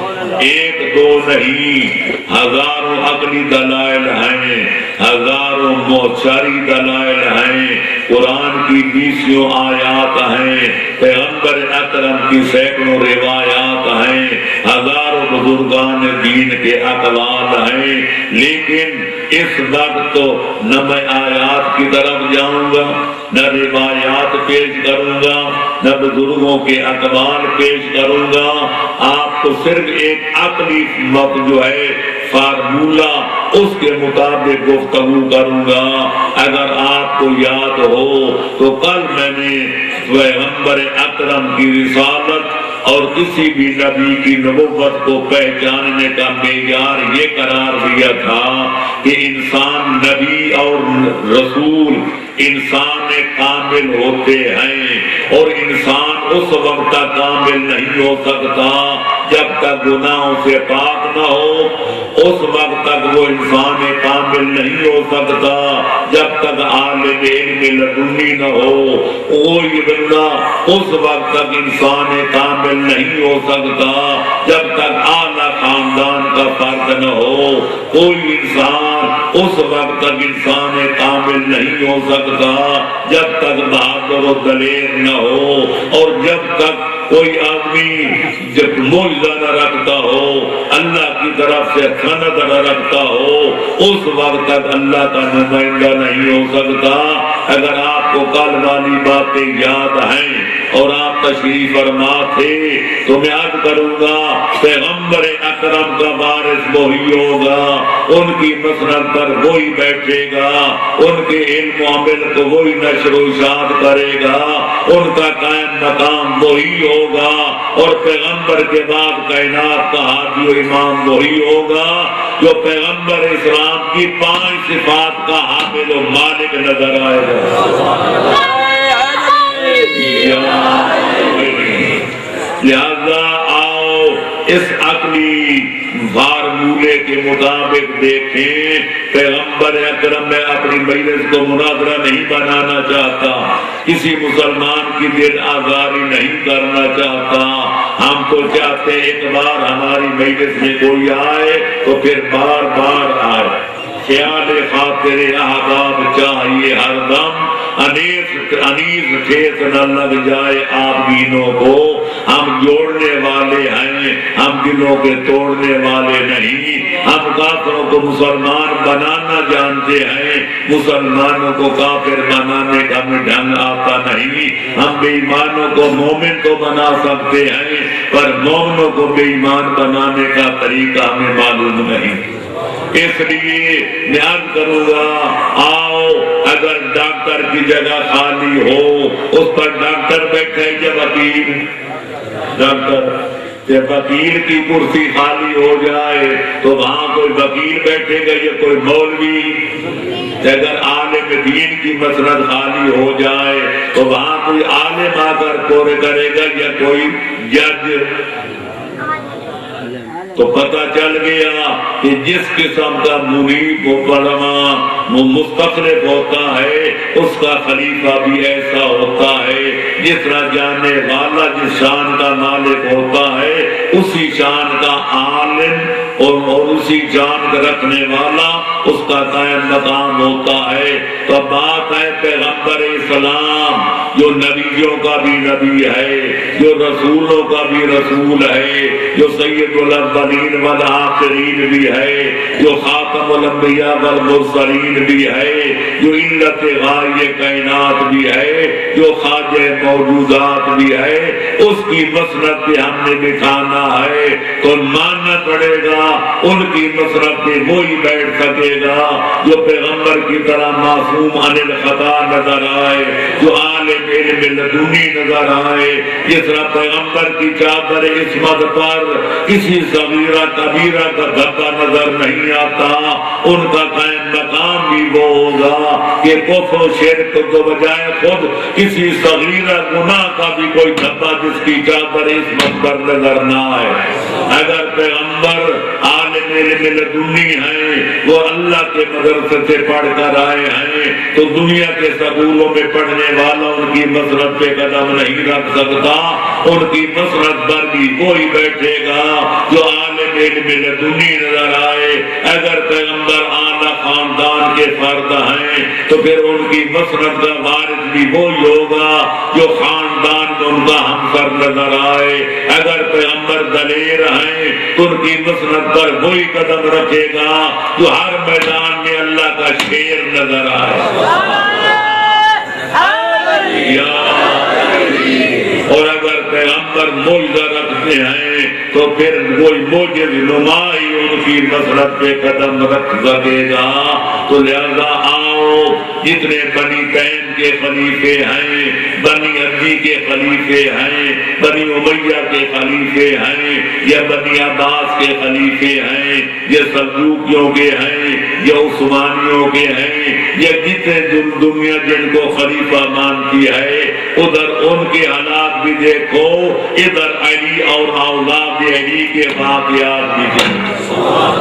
[SPEAKER 1] ایک دو نہیں ہزاروں عقلی دلائل ہیں، ہزاروں موثری دلائل ہیں، قرآن کی بیسیوں آیات ہیں، پیغمبر اکرم کی سینکڑوں روایات ہیں، ہزاروں بزرگان دین کے اقوال ہیں۔ لیکن اس وقت تو نہ میں آیات کی طرف جاؤں گا، نہ روایات پیش کروں گا، نہ بزرگوں کے اقوال پیش کروں گا۔ آپ کو صرف ایک عقلی مت جو ہے فارمولہ اس کے مطابق گفتگو کروں گا۔ اگر آپ کو یاد ہو تو کل میں نے پیغمبر اکرم کی رسالت اور کسی بھی نبی کی نبوت کو پہچاننے کا معیار یہ قرار دیا تھا کہ انسان نبی اور رسول انسان کامل ہوتے ہیں، اور انسان اس وقت تک کامل نہیں ہو سکتا جب تک گناہوں سے پاک نہ ہو، اس وقت تک وہ انسان کامل نہیں ہو سکتا جب تک عالم علم لدنی نہ ہو، کوئی بندہ اس وقت تک انسان کامل نہیں ہو سکتا جب تک اعلیٰ خاندان کا فرد نہ ہو، کوئی انسان اس وقت تک انسان کامل نہیں ہو سکتا جب تک بہادر و دلیر نہ ہو، اور جب تک کوئی آدمی جب معجزہ نہ رکھتا ہو، اللہ کی طرف سے سند نہ رکھتا ہو، اس وقت تک اللہ کا نمائندہ نہیں ہو سکتا۔ اگر آپ کو کل والی باتیں یاد ہیں اور آپ تشریف فرما تھے تو میں عرض کروں گا پیغمبر اکرم کا وارث وہی ہوگا، ان کی مسند پر وہی بیٹھے گا، ان کے علم و عمل کو وہی نشر و اشاعت کرے گا، ان کا قائم مقام وہی ہوگا، اور پیغمبر کے بعد کائنات کا ہادی و امام وہی ہوگا جو پیغمبر اسلام کی پانچ صفات کا حامل و مالک نظر آئے گا۔ لہذا آؤ اس عقلی فارمولے کے مطابق دیکھیں، پیغمبر اکرم میں اپنی مجلس کو مناظرہ نہیں بنانا چاہتا، کسی مسلمان کی دل آزاری نہیں کرنا چاہتا۔ ہم تو چاہتے ایک بار ہماری مجلس میں کوئی آئے تو پھر بار بار آئے، خیال خاطر احباب چاہیے ہر دم، انیس انیس ٹھیس نہ لگ جائے آدمینوں کو۔ ہم جوڑنے والے ہیں، ہم دلوں کے توڑنے والے نہیں۔ ہم کافروں کو مسلمان بنانا جانتے ہیں، مسلمانوں کو کافر بنانے کا ڈھنگ آتا نہیں۔ ہم بے ایمانوں کو مومن تو بنا سکتے ہیں، پر مومنوں کو بے ایمان بنانے کا طریقہ ہمیں معلوم نہیں۔ اس لیے میں عرض کروں گا، آؤ اگر ڈاکٹر کی جگہ خالی ہو اس پر ڈاکٹر بیٹھے یا وکیل، ڈاکٹر جب وکیل کی کرسی خالی ہو جائے تو وہاں کوئی وکیل بیٹھے گا یا کوئی مولوی؟ اگر عالم دین کی مسند خالی ہو جائے تو وہاں کوئی عالم آ کر کور کرے گا یا کوئی جج؟ تو پتہ چل گیا کہ جس قسم کا منیب و علماء مستخلف ہوتا ہے اس کا خلیفہ بھی ایسا ہوتا ہے، جس طرح جانے والا جس شان کا مالک ہوتا ہے اسی شان کا عالم اور اسی جان کا رکھنے والا اس کا قائم مقام ہوتا ہے۔ تو بات ہے پیغمبر اسلام جو نبیوں کا بھی نبی ہے، جو رسولوں کا بھی رسول ہے، جو سید الاول الاولین والآخرین بھی ہے، جو خاتم الانبیاء والمرسلین بھی ہے، جو علت غائے کائنات بھی ہے، جو خواجہ موجودات بھی ہے، اس کی مسند پہ ہم نے بٹھانا ہے تو ماننا پڑے گا ان کی مسند پہ وہی بیٹھ سکے گا جو پیغمبر کی طرح معصوم عن الخطا نظر آئے، جو عالم علم لدنی نظر آئے، جس طرح پیغمبر کی چادر عصمت پر کسی صغیرہ کبیرہ کا دھبا نظر نہیں آتا، ان کا قائم مقام بھی وہ ہوگا کہ کفر و شرک کو بجائے خود کسی صغیرہ گناہ کا بھی کوئی دھبا جس کی چادر عصمت پر نظر نہ آئے۔ اگر پیغمبر عالم علم لدنی ہیں، وہ اللہ کے مدرسے سے پڑھ کر آئے ہیں، تو دنیا کے سکولوں میں پڑھنے والا ان کی مسند پہ قدم نہیں رکھ سکتا، ان کی مسند پر بھی کوئی بیٹھے گا جو عالم علم لدنی نظر آئے۔ اگر پیغمبر اعلیٰ خاندان کے فرد ہیں تو پھر ان کی مسند کا وارث بھی وہی ہوگا جو خاندان میں ان کا ہمسر نظر آئے۔ اگر پیغمبر دلیر ہیں تو ان کی مسند پر وہی قدم رکھے گا جو ہر میدان میں اللہ کا شیر نظر آئے۔ اور اگر پیغمبر معجزہ رکھتے ہیں تو پھر کوئی معجز نما ہی ان کی مسند پہ قدم رکھ سکے گا۔ تو لہذا آؤ، جتنے بنی تیم کے خلیفے ہیں، بنی عدی کے خلیفے ہیں، بنی امیہ کے خلیفے ہیں، یا بنی عباس کے خلیفے ہیں، یا سلجوقیوں کے ہیں، یا عثمانیوں کے ہیں، یا جتنے دنیا جن کو خلیفہ مانتی ہے، ادھر ان کے حالات بھی دیکھو، ادھر علی اور اولاد علی کے واقعات بھی دیکھو۔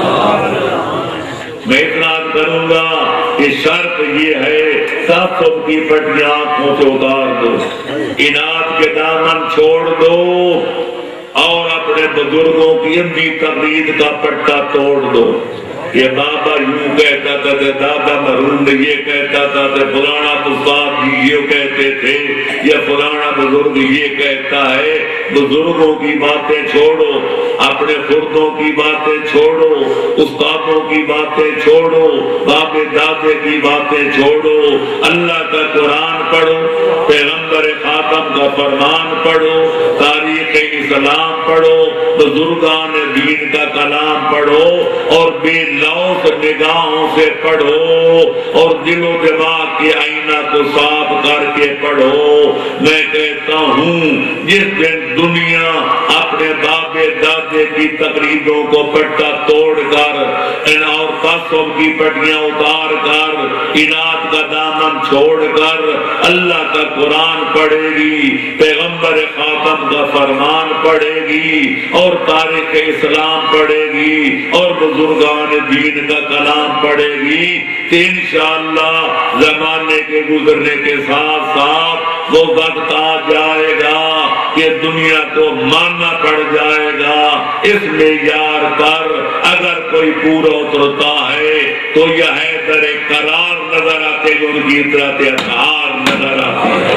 [SPEAKER 1] میں اطلاع کروں گا کہ شرط یہ ہے، تعصب کی پٹیاں آنکھوں سے اتار دو، اناد کے دامن چھوڑ دو، اور اپنے بزرگوں کی اندھی تقلید کا پٹا توڑ دو۔ یہ بابا یوں کہتا تھا، دادا مرحوم یہ کہتا تھا، فلانا استاد جی یہ کہتے تھے، یا فلانا بزرگ یہ کہتا ہے۔ بزرگوں کی باتیں چھوڑو، اپنے خردوں کی باتیں چھوڑو، استادوں کی باتیں چھوڑو، باپ دادے کی باتیں چھوڑو، اللہ کا قرآن پڑھو، پیغمبر خاتم کا فرمان پڑھو، تاریخ اسلام پڑھو، بزرگان دین کا کلام پڑھو، اور بے لوث نگاہوں سے پڑھو، اور دل و دماغ کے آئینہ کو صاف کر کے پڑھو۔ میں کہتا ہوں جس دن دنیا اپنے باپ دادے کی تقریدوں کو پٹا توڑ کر اور تعصب کی پٹیاں اتار کر اناد کا دامن چھوڑ کر اللہ کا قرآن پڑھے گی، پیغمبر خاتم کا فرمان پڑھے گی، اور تاریخ اسلام پڑھے گی، اور بزرگان دین کا کلام پڑھے گی، تو انشاءاللہ زمانے کے گزرنے کے ساتھ ساتھ وہ وقت آ جائے گا کہ دنیا کو ماننا پڑ جائے گا اس معیار پر۔ اگر کوئی پورا اترتا ہے تو یہ حیدر قرار نظر آتے ہیں، ان کی اطلاعات اطہار نظر آتی ہے۔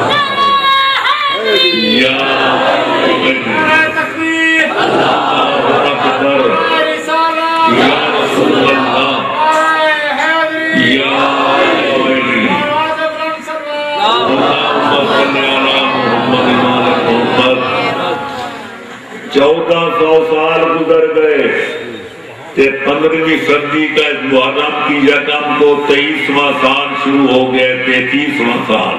[SPEAKER 1] یا اللہ اکبر، یا رسول اللہ، یا چودہ سو سال گزر گئے، پندرہویں صدی کا محرم کی یکم کو تیئیسواں سال شروع ہو گئے، تینتیسواں سال۔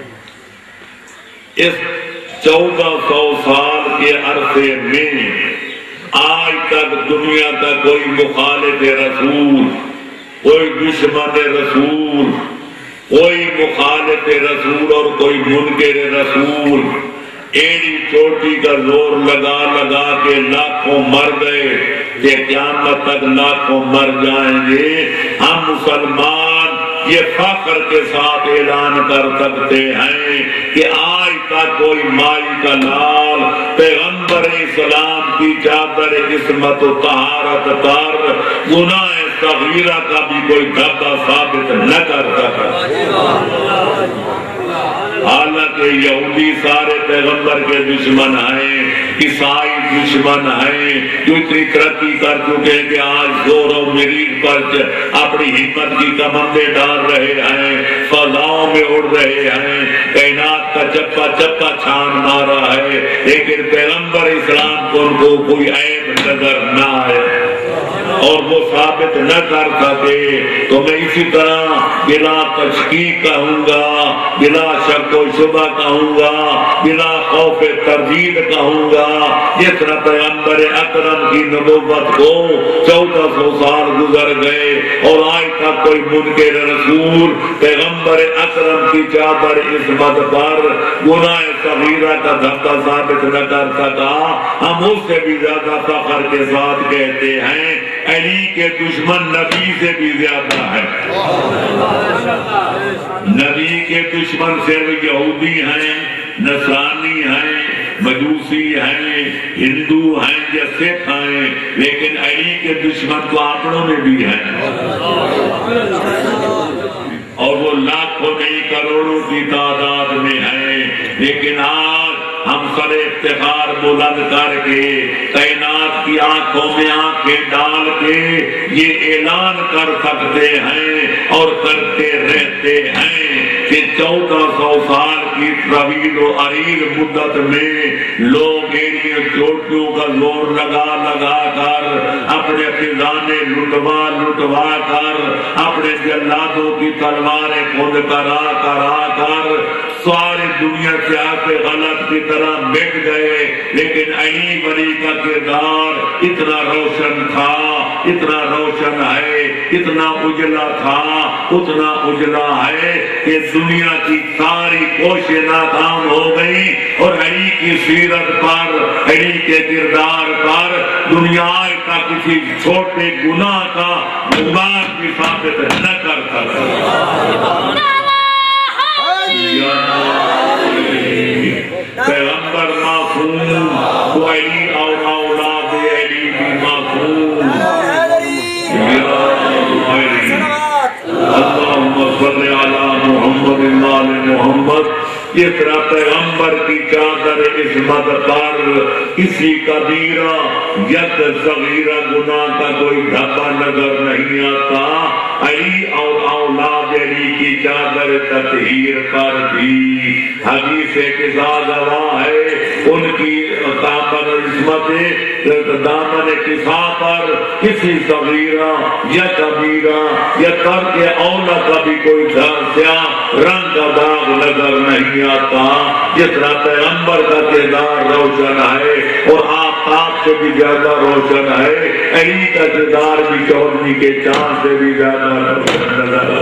[SPEAKER 1] اس چودہ سو سال کے عرصے میں آج تک دنیا کا کوئی مخالف رسول، کوئی دشمن رسول، کوئی مخالف رسول اور کوئی منکر رسول ایڑی چوٹی کا زور لگا لگا کے لاکھوں مر گئے کہ قیامت تک لاکھوں مر جائیں گے۔ ہم مسلمان یہ فخر کے ساتھ اعلان کر سکتے ہیں کہ آج تک کوئی مائی کا لال پیغمبر اسلام کی چادر عصمت و طہارت پر گناہ صغیرہ کا بھی کوئی دھبا ثابت نہ کر سکا۔ حالانکہ یہودی سارے پیغمبر کے دشمن ہیں، عیسائی دشمن ہیں، جو اتنی ترقی کر چکے ہیں کہ آج زور و مریض پر اپنی ہمت کی کمندیں ڈال رہے ہیں، فضاؤں میں اڑ رہے ہیں، کائنات کا چپا چپا چھان مارا ہے، لیکن پیغمبر اسلام کو ان کو کوئی عیب نظر نہ آئے اور وہ ثابت نہ کر سکے، تو میں اسی طرح بلا تشکیک کہوں گا، بلا شک و شبہ کہوں گا، بلا خوف تردید کہوں گا، جس طرح پیغمبر اکرم کی نبوت کو چودہ سو سال گزر گئے اور آج تک کوئی منکر رسول پیغمبر اکرم کی چادر عصمت پر گناہ صغیرہ کا دھکا ثابت نہ کر سکا، ہم اس سے بھی زیادہ فخر کے ساتھ کہتے ہیں علی کے دشمن نبی سے بھی زیادہ ہے۔ نبی کے دشمن صرف یہودی ہیں، نصرانی ہیں، مجوسی ہیں، ہندو ہیں یا سکھ ہیں، لیکن علی کے دشمن تو اپنوں میں بھی ہیں اور وہ لاکھوں نہیں کروڑوں کی تعداد میں ہیں، لیکن آج ہم سر افتخار بلند کر کے کائنات کی آنکھوں میں آنکھیں ڈال کے یہ اعلان کر سکتے ہیں اور کرتے رہتے ہیں کہ چودہ سو سال کی طویل و عریض مدت میں لوگ ایڑیوں چوٹیوں کا زور لگا لگا کر اپنے خزانے لٹوا لٹوا کر اپنے جلادوں کی تلواریں خود کرا کرا کر ساری دنیا سے آتے غلط کی طرح مٹ گئے، لیکن علی ولی کا کردار اتنا روشن تھا، اتنا روشن ہے، اتنا اجلا تھا، اتنا اجلا ہے کہ دنیا کی ساری کوششیں ناکام ہو گئی اور علی کی سیرت پر، علی کے کردار پر دنیا کا کسی چھوٹے گناہ کا غبار بھی ثابت نہ کر سکتا۔ پیغمبر معصوم تو علی اور اولاد علی بھی معصوم۔ اللہم صلی علی محمد آل محمد۔ یہ طرح پیغمبر کی چادر عصمت پر کسی کبیرہ یا صغیرہ گناہ کا کوئی دھبا نظر نہیں آتا، علی اور اولاد علی کی چادر تطہیر پر بھی حدیث کے ساتھ گواہ ہے، ان کی دامن عصمت دامن کسا پر کسی صغیرہ یا کبیرہ یا ترک اولا کا بھی کوئی سیاہ رنگ کا داغ نظر نہیں آتا، جس طرح پیغمبر کا کردار روشن ہے اور آفتاب سے بھی زیادہ روشن ہے، علی کا کردار بھی چودھری کے چاند سے بھی زیادہ روشن نظر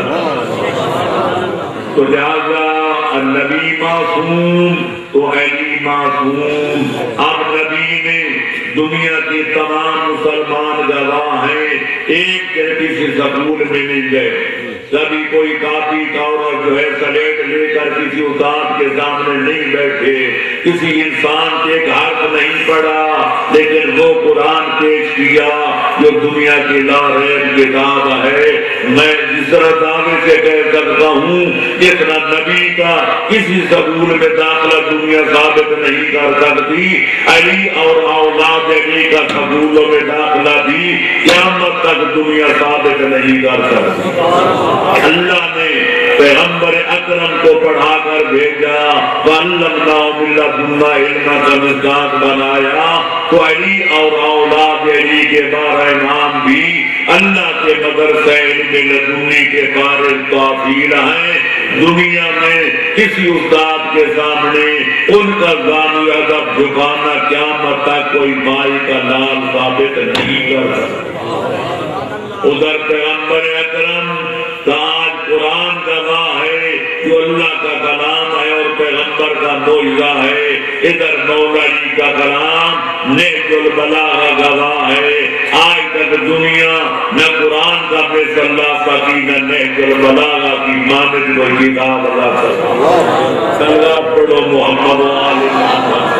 [SPEAKER 1] آتا۔ تو لہذا النبی معصوم تو علی معصوم۔ اب نبی نے دنیا کے تمام مسلمان گواہ ہیں، ایک کسی سکول میں نہیں گئے، کبھی کوئی کاپی اور جو ہے سلیٹ لے کر کسی استاد کے سامنے نہیں بیٹھے، کسی انسان کے حرف نہیں پڑھا، لیکن وہ قرآن پیش کیا جو دنیا کی لا ریب کتاب ہے۔ میں جس طرح دعوے سے کہہ سکتا ہوں، جتنا نبی کا کسی سکول میں داخلہ دنیا ثابت نہیں کر سکتی، علی اور اولاد علی کا سکولوں میں داخلہ بھی قیامت تک دنیا ثابت نہیں کر سکتی۔ اللہ نے پیغمبر اکرم کو پڑھا کر بھیجا، وَعَلَّمْنَاهُ مِن لَّدُنَّا عِلْمًا کا مزاج بنایا، تو علی اور اولاد علی کے بارہ نام بھی اللہ کے مدرسہ علم لدنی کے فارغ تحصیل ہیں۔ دنیا میں کسی استاد کے سامنے ان کا ذانی ادب جھکانا قیامت تک کوئی مائی کا لال ثابت نہیں کر سکتا۔ ادھر پیغمبر اکرم آج قرآن گواہ ہے جو اللہ کا کلام ہے اور پیغمبر کا معجزہ ہے، ادھر مولا علی کا کلام نہج البلاغہ گواہ ہے۔ آج تک دنیا نہ قرآن کا مثل لا سکی نہ نہج البلاغہ کی مانند کوئی کتاب لا سکی۔ سلام پڑھو محمد آل محمد۔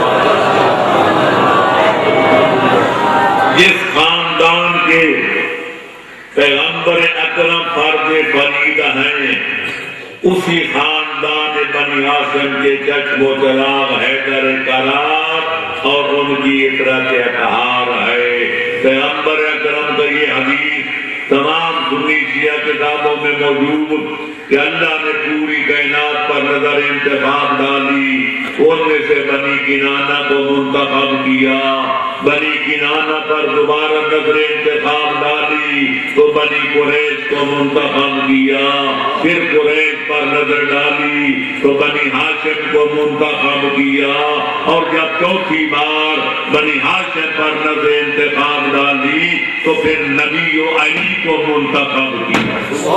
[SPEAKER 1] جس خاندان کے پیغمبر اکرم فرد فرید ہیں، اسی خاندان خاندان بنی ہاشم کے چشم و چراغ حیدر کرار اور ان کی اطرت اطہار ہے۔ پیغمبر اکرم کا یہ حدیث تمام سنی شیعہ کتابوں میں موجود کہ اللہ نے پوری کائنات پر نظر انتخاب ڈالی، ان میں سے بنی کنانہ کو منتخب کیا، بنی کنانہ پر دوبارہ نظر انتخاب ڈالی تو بنی قریش کو منتخب کیا، پھر قریش پر نظر ڈالی تو بنی ہاشم کو منتخب کیا، اور جب چوتھی بار بنی ہاشم پر نظر انتخاب ڈالی تو پھر نبی و علی کو منتخب کیا۔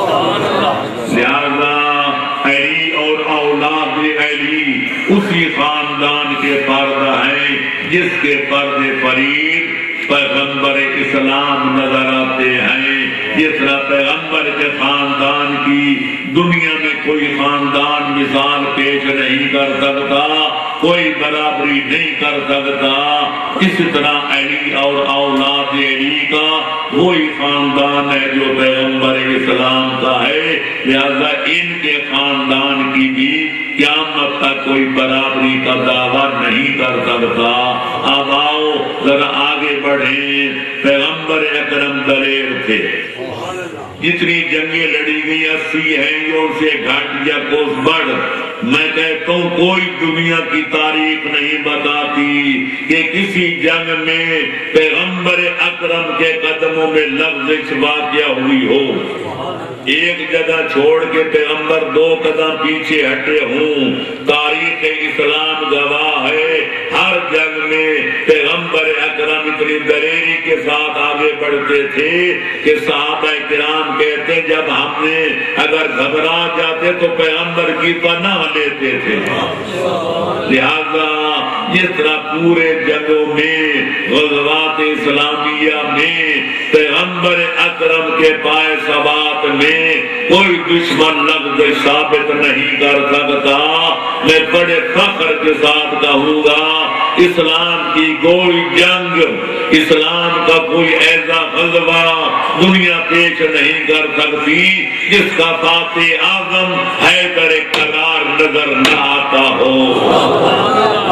[SPEAKER 1] لہذا علی اور اولاد علی اسی خاندان کے فرد ہیں جس کے فرد فرید پیغمبر اسلام نظر آتے ہیں۔ جس طرح پیغمبر کے خاندان کی دنیا میں کوئی خاندان مثال پیش نہیں کر سکتا، کوئی برابری نہیں کر سکتا، اس طرح علی اور اولاد علی کا وہی خاندان ہے جو پیغمبر اسلام کا ہے، لہذا ان کے خاندان کی بھی قیامت تک کوئی برابری کا دعویٰ نہیں کر سکتا۔ اب آؤ ذرا آگے بڑھیں۔ پیغمبر اکرم دلیر تھے، جتنی جنگیں لڑی گئی اسی ہیں سے گھٹ یا کوس بڑھ، میں کہتا ہوں کوئی دنیا کی تاریخ نہیں بتاتی کہ کسی جنگ میں پیغمبر اکرم کے قدموں میں لفظ واقعہ ہوئی ہو۔ ایک جگہ چھوڑ کے پیغمبر دو قدم پیچھے ہٹے ہوں، تاریخ اسلام گواہ ہے ہر جنگ میں پیغمبر اکرم اتنی دلیری کے ساتھ آگے بڑھتے تھے کہ صحابہ کرام کہتے جب ہم نے اگر گھبرا جاتے تو پیغمبر کی پناہ لیتے تھے۔ لہذا جس طرح پورے جنگوں میں غزوات اسلامیہ میں پیغمبر اکرم کے پائے ثبات میں کوئی دشمن لفظ ثابت نہیں کر سکتا، میں بڑے فخر کے ساتھ کہوں گا اسلام کی کوئی جنگ، اسلام کا کوئی ایسا غزوہ دنیا پیش نہیں کر سکتی جس کا فاتح اعظم حیدر کرار نظر نہ آتا ہو۔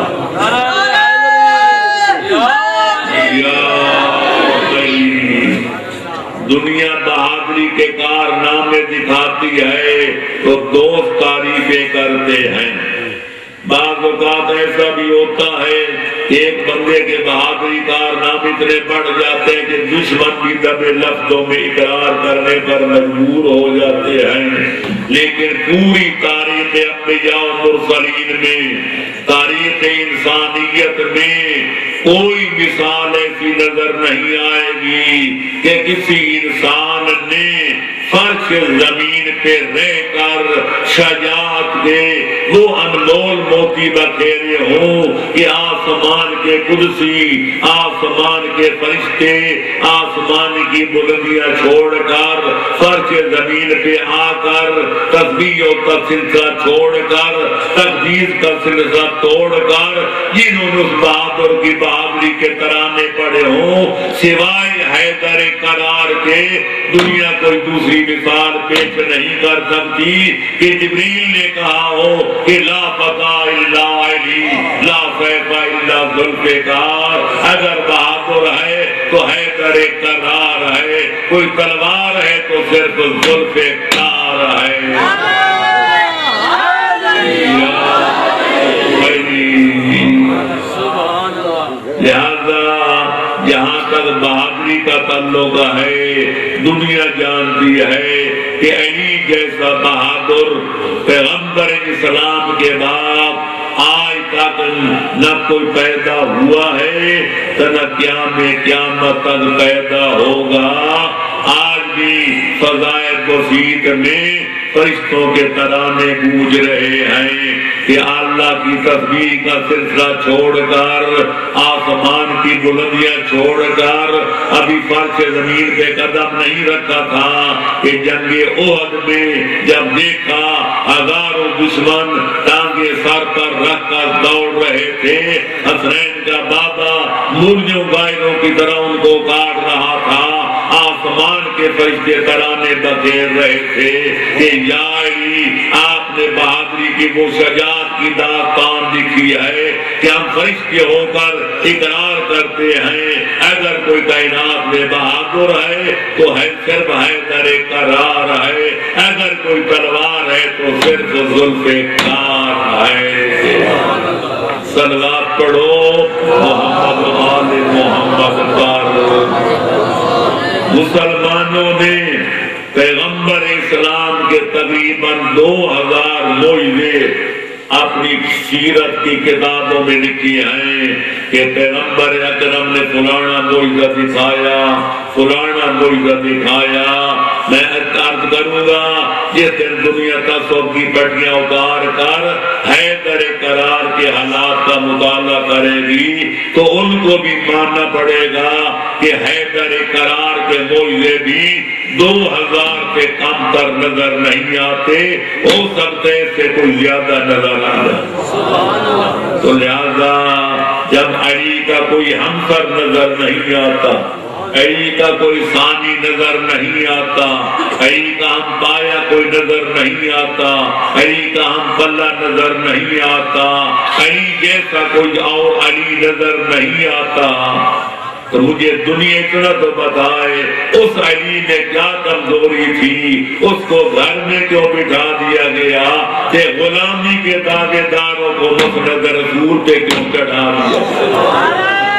[SPEAKER 1] دنیا بہادری کے کارنامے دکھاتی ہے تو دوست تعریفیں کرتے ہیں۔ بعض اوقات ایسا بھی ہوتا ہے ایک بندے کے بہادری کارنامے اتنے بڑھ جاتے ہیں کہ دشمن بھی دبے لفظوں میں اقرار کرنے پر مجبور ہو جاتے ہیں، لیکن پوری تاریخ انبیاء و مرسلین میں، تاریخ انسانیت میں کوئی مثال ایسی نظر نہیں آئے گی کہ کسی انسان نے فرش زمین پہ رہ کر شجاعت کے وہ انمول موتی بکھیرے ہوں کہ آسمان کے قدسی، آسمان کے فرشتے آسمان کی بلندیاں چھوڑ کر فرش زمین پہ آ کر تسبیح و تسلسلہ چھوڑ کر تقدیس کا سلسلہ توڑ کر جنہوں نے اس بہادر کی بہادری کے ترانے پڑے ہوں، سوائے حیدر کرار کے دنیا کوئی دوسری مثال پیش نہیں کر سکتی کہ جبریل نے کہا ہو کہ لا فتح الا علی لا سیف الا ذوالفقار، اگر بہادر ہے تو حیدر کرار ہے، کوئی تلوار ہے تو صرف ذوالفقار ہے۔ لہذا جہاں تک بہادری کا تعلق ہے دنیا جانتی ہے کہ علی جیسا بہادر پیغمبر اسلام کے بعد آج تک نہ کوئی پیدا ہوا ہے نہ قیامت قیامت تک پیدا ہوگا۔ آج بھی فضائے بسیط میں فرشتوں کے ترانے گونج رہے ہیں کہ اللہ کی تسبیح کا سلسلہ چھوڑ کر آسمان کی بلندیاں چھوڑ کر ابھی فرش زمین پہ قدم نہیں رکھا تھا کہ جنگ احد میں جب دیکھا ہزاروں دشمن ٹانگے سر پر رکھ کر دوڑ رہے تھے، حسنین کا بابا مرغیوں غائروں کی طرح ان کو کاٹ رہا تھا، آسمان کے فرشتے ترانے بکھیر رہے تھے کہ یا علی آپ نے بہادری کی وہ شجاعت کی داستان لکھی ہے کہ ہم فرشتے ہو کر اقرار کرتے ہیں اگر کوئی کائنات میں بہادر ہے تو ہے صرف حیدر کرار ہے، اگر کوئی تلوار ہے تو صرف ذوالفقار ہے۔ صلوات پڑھو محمد آل محمد پر۔ مسلمانوں نے پیغمبر اسلام کے تقریباً دو ہزار معجزے اپنی سیرت کی کتابوں میں لکھی ہیں کہ پیغمبر اکرم نے فلانا معجزہ دکھایا، فلانا معجزہ دکھایا۔ میں عرض کروں گا جس دن دنیا تصوف کی پٹیاں اتار کر حیدر قرار کے حالات کا مطالعہ کرے گی تو ان کو بھی ماننا پڑے گا کہ حیدر قرار کے معجزے بھی دو ہزار سے کم تر نظر نہیں آتے، ہو سکتے سے کوئی زیادہ نظر آ جائے۔ تو لہذا جب علی کا کوئی ہمسر نظر نہیں آتا، علی کا کوئی ثانی نظر نہیں آتا، علی کا ہم پایا کوئی نظر نہیں آتا، علی کا ہم پلہ نظر نہیں آتا، علی جیسا کوئی اور علی نظر نہیں آتا، تو مجھے دنیا اتنا تو بتائے اس علی میں کیا کمزوری تھی، اس کو گھر میں کیوں بٹھا دیا گیا کہ غلامی کے دعوے داروں کو مسند رسول پہ کیوں چڑھا دیا؟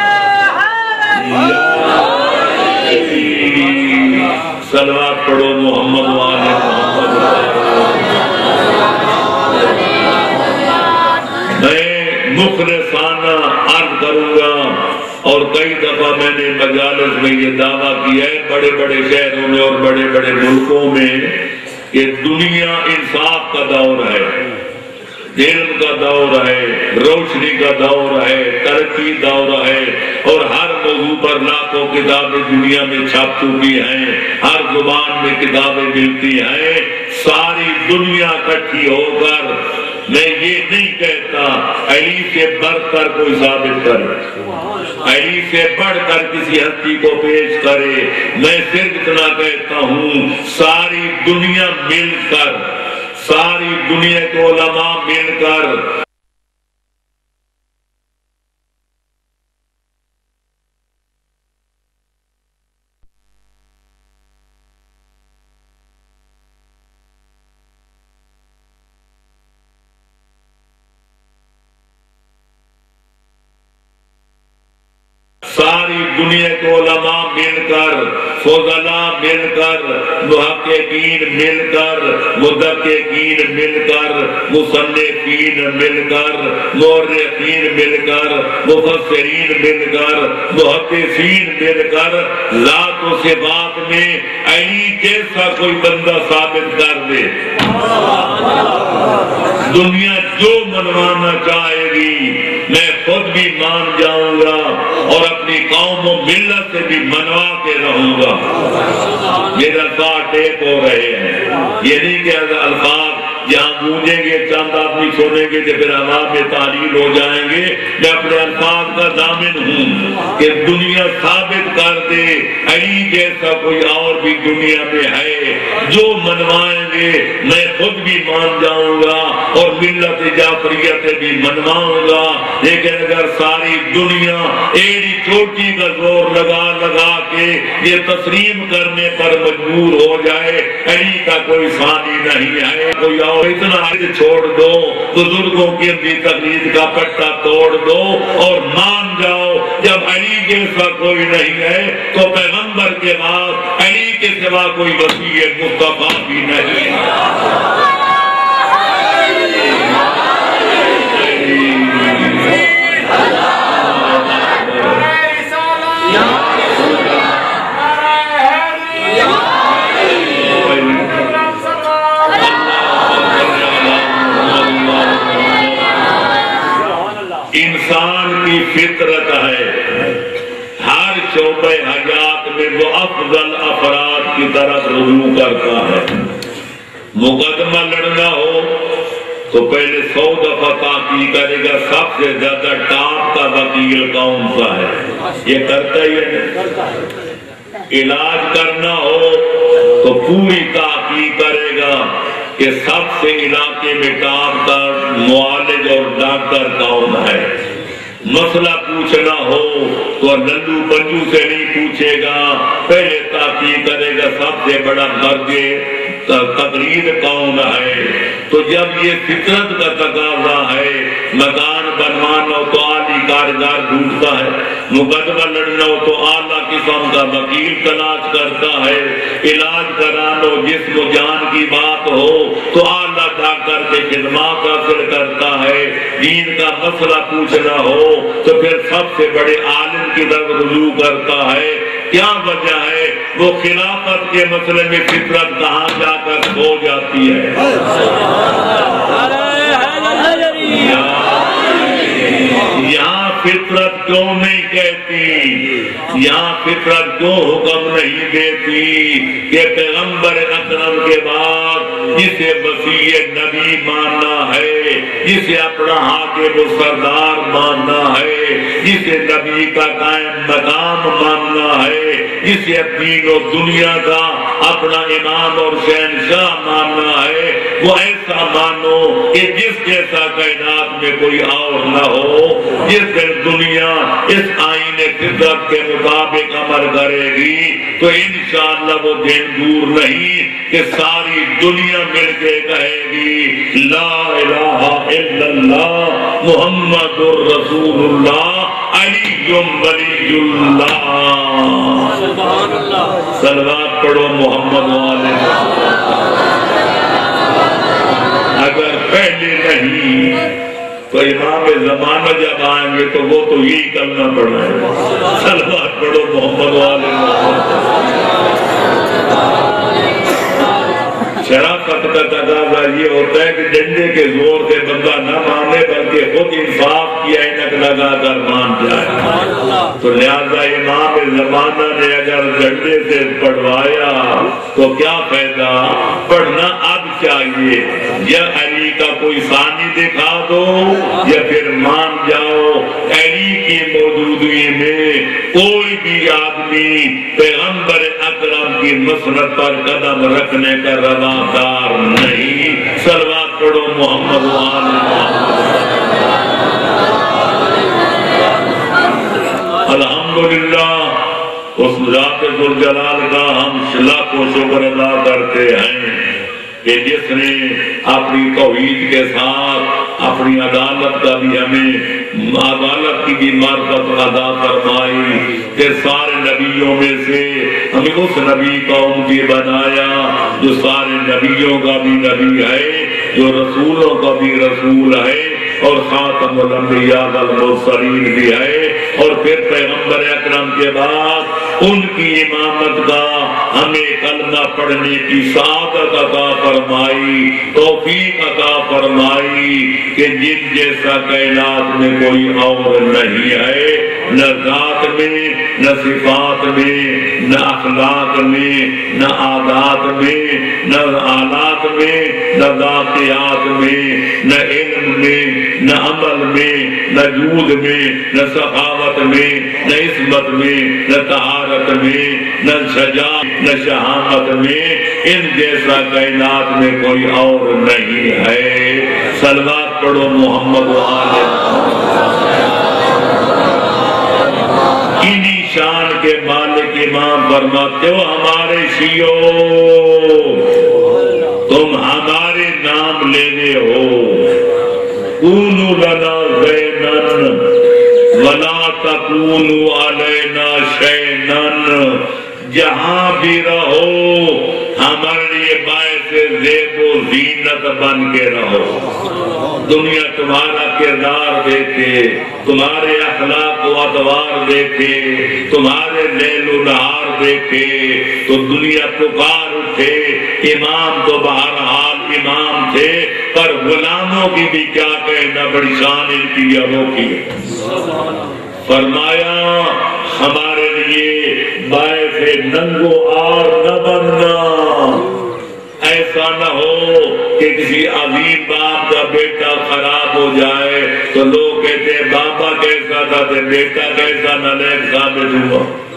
[SPEAKER 1] صلوات پڑھو محمد وآل محمد۔ میں مخلصانہ عرض کروں گا اور کئی دفعہ میں نے مجالس میں یہ دعویٰ کیا ہے بڑے بڑے شہروں میں اور بڑے بڑے ملکوں میں کہ دنیا انصاف کا دور ہے، علم کا دور ہے، روشنی کا دور ہے، ترقی دور ہے، اور ہر موضوع پر لاکھوں کتابیں دنیا میں چھپ چکی ہیں، ہر زبان میں کتابیں ملتی ہیں۔ ساری دنیا اکٹھی ہو کر میں یہ نہیں کہتا علی سے بڑھ کر کوئی ثابت کرے، علی سے بڑھ کر کسی ہستی کو پیش کرے، میں صرف اتنا کہتا ہوں ساری دنیا مل کر، ساری دنیا کے علماء مل کر ساری دنیا کے علماء مل کر، فضلاء مل کر، محققین مل کر، مدققین مل کر، مصنفین مل کر، مورخین مل کر، مفسرین مل کر، محدثین مل کر ذات و صفات میں علی جیسا کوئی بندہ ثابت کر دے، دنیا جو منوانا چاہے گی میں خود بھی مان جاؤں گا اور اپنی قوم و ملت سے بھی منوا کے رہوں گا۔ میرے الفاظ ٹیپ ہو رہے ہیں، یہ نہیں کہ الفاظ جہاں گونجیں گے چند آدمی سنیں گے تو پھر ہوا میں تعلیل ہو جائیں گے۔ میں اپنے الفاظ کا ضامن ہوں کہ دنیا ثابت کر دے علی جیسا کوئی اور بھی دنیا میں ہے، جو منوائیں گے میں خود بھی مان جاؤں گا اور ملت جعفریہ سے بھی منواؤں گا۔ لیکن اگر ساری دنیا ایڑی چوٹی کا زور لگا لگا کے یہ تسلیم کرنے پر مجبور ہو جائے علی کا کوئی ثانی نہیں ہے، کوئی اور اتنا عرض چھوڑ دو، بزرگوں کی اپنی تقلید کا پٹا توڑ دو اور مان جاؤ جب علی جیسا کوئی نہیں ہے تو پیغمبر کے بعد علی کے سوا کوئی وسیع مصطفیٰ بھی نہیں ہے۔ انسان کی فطرت ہے ہر شعبہ حیات میں وہ افضل افراد کی طرف رجوع کرتا ہے۔ مقدمہ لڑنا ہو تو پہلے سو دفعہ تحقیق کرے گا سب سے زیادہ ٹاپ کا وکیل کون سا ہے، یہ کرتا ہی ہے۔ علاج کرنا ہو تو پوری تحقیق کرے گا کہ سب سے علاقے میں ٹاپ کر معالج اور ڈاکٹر کون ہے. مسئلہ پوچھنا ہو تو للو پنجو سے نہیں پوچھے گا، پہلے تحقیق کرے گا سب سے بڑا مرد تقریر کون ہے. تو جب یہ فطرت کا تقاضا ہے، مکان بنوانا ہو تو اعلی کارگر ڈھونڈتا ہے، مقدمہ لڑنا ہو تو اعلیٰ قسم کا وکیل تلاش کرتا ہے، علاج کرانا ہو جسم و جان کی بات ہو تو اعلیٰ ڈاکٹر کے خدمات حاصل کرتا ہے، دین کا مسئلہ پوچھنا ہو تو پھر سب سے بڑے عالم کی طرف رجوع کرتا ہے. کیا وجہ ہے؟ وہ خلافت کے مسئلے میں فطرت کہاں جا کر کھو جاتی ہے. یہاں فطرت کیوں نہیں کہتی، یہاں فطرت کیوں حکم نہیں دیتی کہ پیغمبر اکرم کے بعد جسے وسیع نبی ماننا ہے، جسے اپنا حاکم و سردار ماننا ہے، جسے نبی کا قائم مقام ماننا ہے، جسے دین و دنیا کا اپنا امام اور شہنشاہ ماننا ہے، وہ ایسا مانو کہ جس جیسا کائنات میں کوئی اور نہ ہو. جس دن دنیا اس آئین فطرت کے مطابق عمل کرے گی تو انشاءاللہ وہ دن دور نہیں کہ ساری دنیا مل کے کہے گی لا الہ الا اللہ محمد رسول اللہ علی ولی اللہ. صلوات پڑھو محمد والے. اگر پہلے نہیں تو امام زمانہ جب آئیں گے تو وہ تو یہی کرنا پڑنا ہے. صلوات پڑھو محمد والے محمد. شرافت کا تقاضا یہ ہوتا ہے کہ ڈنڈے کے زور سے بندہ نہ مانے بلکہ خود انصاف کی عینک لگا کر مان جائے. تو لہذا امام زمانہ نے اگر ڈنڈے سے پڑھوایا تو کیا فائدہ؟ پڑھنا اب چاہیے، یا علی کا کوئی ثانی دکھا دو یا پھر مان جاؤ. علی کی موجودگی میں کوئی بھی آدمی پیغمبر اکرم کی مسند پر قدم رکھنے کا روادار نہیں. صلوات پڑھو محمد وآل محمد. الحمدللہ اس ذات ذوالجلال کا ہم لاکھوں شکر ادا کرتے ہیں کہ جس نے اپنی توحید کے ساتھ اپنی عدالت کا بھی ہمیں عدالت کی بھی معرفت ادا فرمائی کہ سارے نبیوں میں سے ہمیں اس نبی کا امتی بنایا جو سارے نبیوں کا بھی نبی ہے، جو رسولوں کا بھی رسول ہے اور خاتم الانبیاء والمرسلین بھی ہے. اور پھر پیغمبر اکرم کے بعد ان کی امامت کا ہمیں کلمہ پڑھنے کی سعادت عطا فرمائی، توفیق عطا فرمائی کہ جن جیسا کائنات میں کوئی اور نہیں ہے، نہ ذات میں، نہ صفات میں، نہ اخلاق میں، نہ عادات میں، نہ آلات میں، نہ ذاتیات میں، نہ علم میں، نہ عمل میں، نہ جود میں، نہ سخاوت میں، نہ عصمت میں، نہ طہارت میں، نہ شجاعت، نہ شہامت میں. ان جیسا کائنات میں کوئی اور نہیں ہے. صلوات پڑھو محمد والے. انہی شان کے مالک امام فرماتے ہو ہمارے شیعو تم ہمارے نام لینے ہو، کونوا لنا زینن ولا تکونوا علینا شینن. جہاں بھی رہو ہمارے لیے باعث زیب و زینت بن کے رہو. دنیا تمہارا کردار دیکھے، تمہارے اخلاق و ادوار دیکھے، تمہارے لیل و نہار دیکھے تو دنیا پکار اٹھے. امام تو بہرحال امام تھے پر غلاموں کی بھی کیا کہنا، بڑی شان ان کی انوکھی ہے. فرمایا ہمارے لیے باعث ننگو آر نہ بننا. ایسا نہ ہو کہ کسی عظیم باپ کا بیٹا خراب ہو جائے تو لوگ کہتے ہیں بابا کیسا تھا تو بیٹا کیسا نالیک ثابت ہوا.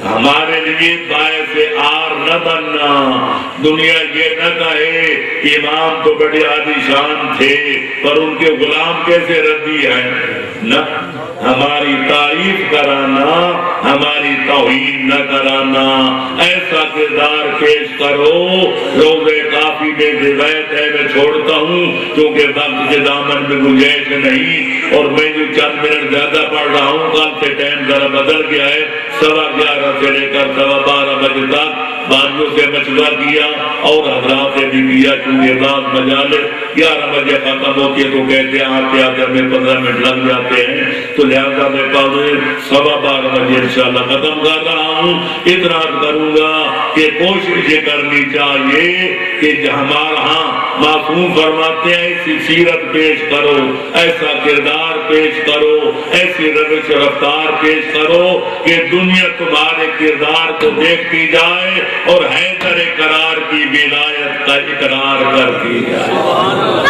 [SPEAKER 1] ہمارے لیے باعث آر نہ بننا، دنیا یہ نہ کہے امام تو بڑے عالی شان تھے پر ان کے غلام کیسے ردی ہیں، نہ ہماری تعریف کرانا، ہماری توہین نہ کرانا، ایسا کردار پیش کرو۔ روزے کافی میں روایت ہے، میں چھوڑتا ہوں کیونکہ وقت کے دامن میں گنجائش نہیں، اور میں جو چند منٹ زیادہ پڑھ رہا ہوں، کل سے ٹائم ذرا بدل گیا ہے، سوا گیارہ سے لے کر سوا بارہ بجے تک بانیوں سے مشورہ کیا اور حضرات سے بھی کیا، چونکہ بعض مجالس گیارہ بجے ختم ہوتی ہے تو کہتے ہیں آتے آتے ہمیں پندرہ منٹ لگ جاتے ہیں، تو لہذا میں پہلے سوا بارہ بجے انشاءاللہ ختم کر رہا ہوں۔ اتنا کروں گا کہ کوشش یہ کرنی چاہیے کہ ہمارا ہاں معصوم فرماتے ہیں ایسی سیرت پیش کرو، ایسا کردار پیش کرو، ایسی روش رفتار پیش کرو کہ دنیا تمہارے کردار کو دیکھتی جائے اور حیدر قرار کی ولایت کا اقرار کرتی جائے۔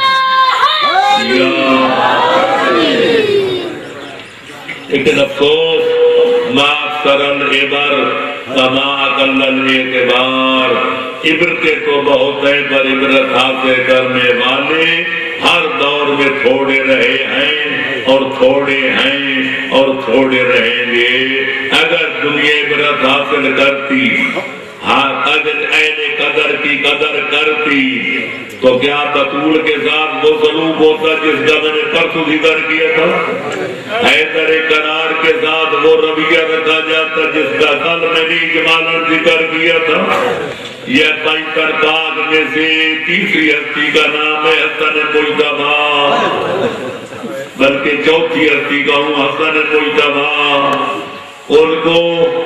[SPEAKER 1] لیکن افسوس ما سرل عبر کما اقل الاعتبار، عبرتیں تو بہت ہیں پر عبرت حاصل کرنے والے ہر دور میں تھوڑے رہے ہیں اور تھوڑے ہیں اور تھوڑے رہیں گے۔ اگر دنیا عبرت حاصل کرتی، ہاں قدر اہل قدر کی قدر کرتی، تو کیا بطول کے ساتھ وہ سلوک ہوتا جس کا میں نے پرسوں ذکر کیا تھا؟ حیدر قرار کے ساتھ وہ رویہ رکھا جاتا جس کا کل میں نے اجمالاً ذکر کیا تھا۔ یہ پینتر باغ میں سے تیسری ہستی کا نام ہے حسن مجتبیٰ، بلکہ چوتھی ہستی کا ہوں حسن مجتبیٰ۔ ان کو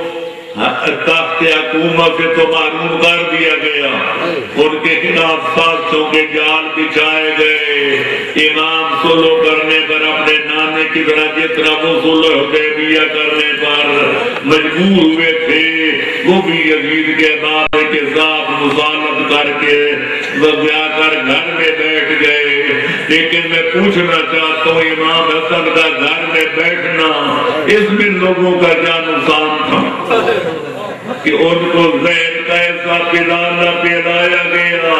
[SPEAKER 1] تخت حکومت سے تو معلوم کر دیا گیا، ان کے خلاف سازشوں کے جال بچھائے گئے، امام سلو کرنے پر اپنے نانے کی طرح جتنا وہ سلو حدیبیہ کرنے پر مجبور ہوئے تھے، وہ بھی یزید کے بابے کے ساتھ مصالحت کر کے وجہ کر گھر میں بیٹھ گئے۔ لیکن میں پوچھنا چاہتا ہوں امام حسن کا گھر میں بیٹھنا اس میں لوگوں کا کیا نقصان تھا کہ ان کو زہر کا ایسا پلانا پلایا گیا،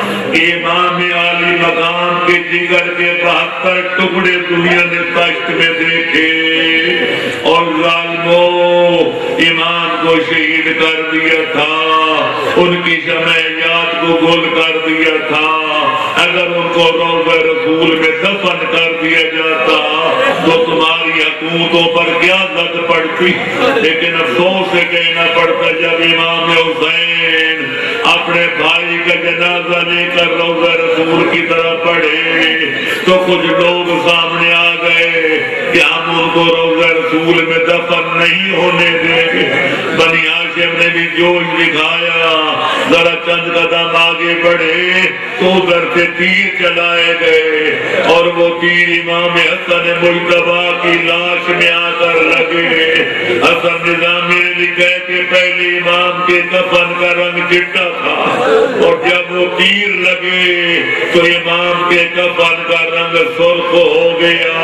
[SPEAKER 1] امام عالی مقام کے جگر کے بہتر ٹکڑے دنیا نے تشت میں دیکھے، اور ظالموں امام کو شہید کر دیا تھا، ان کی شمعیات کو گل کر دیا تھا۔ اگر ان کو روضہ رسول میں دفن کر دیا جاتا تو تمہاری حکومتوں پر کیا زد پڑتی، لیکن افسوس سے کہنا پڑتا جب امام حسین اپنے بھائی کا جنازہ لے کر روضہ رسول کی طرف پڑھے تو کچھ لوگ سامنے آ گئے کہ ہم ان کو روضہ رسول میں دفن نہیں ہونے دیں گے۔ بنی ہاشم نے بھی جوش دکھایا، ذرا چند قدم آگے بڑھے تو ادھر سے تیر چلائے گئے اور وہ تیر امام حسن مجتبیٰ کی لاش میں آ کر لگے۔ حسن نظامی نے لکھا ہے کہ پہلے امام کے کفن کا رنگ چٹا تھا اور جب وہ تیر لگے تو امام کے کفن کا رنگ سرخ ہو گیا۔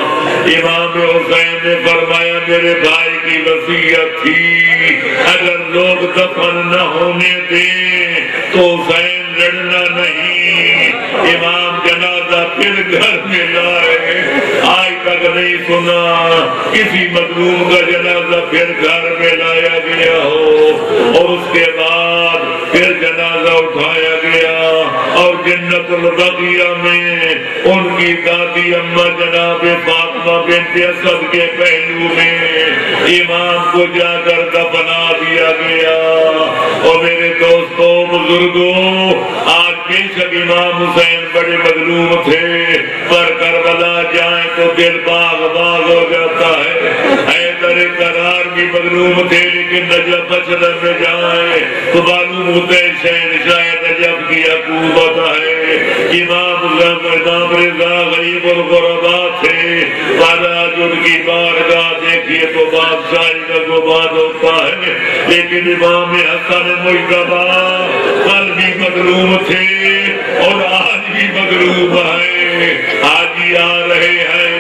[SPEAKER 1] امام حسین نے فرمایا میرے بھائی کی وصیت تھی اگر لوگ دفن نہ ہونے دیں تو حسین لڑنا نہیں۔ امام جنازہ پھر گھر میں لائے، آج تک نہیں سنا کسی مظلوم کا جنازہ پھر گھر میں لایا گیا ہو، اور اس کے بعد پھر جنازہ اٹھایا گیا اور جنت البقیہ میں ان کی دادی اماں جناب فاطمہ بنت اسد کے پہلو میں امام کو جا کر دفنا دیا گیا۔ اور میرے دوستوں بزرگوں، آج بے شک امام حسین بڑے مظلوم تھے پر کربلا جائیں تو دل باغ باغ ہو جاتا ہے۔ حیدر قرار بھی مظلوم تھے لیکن نجف اشرف میں جائیں تو معلوم ہوتا ہے شہنشاہ نجف کی حکومت ہے۔ امام امام رضا غریب الغربا تھے، آج ان کی بارگاہ دیکھیے تو بادشاہی کا گمان ہوتا ہے، لیکن امام حسن مجتبیٰ کل بھی مظلوم تھے اور آج بھی مظلوم ہے۔ آج ہی آ رہے ہیں،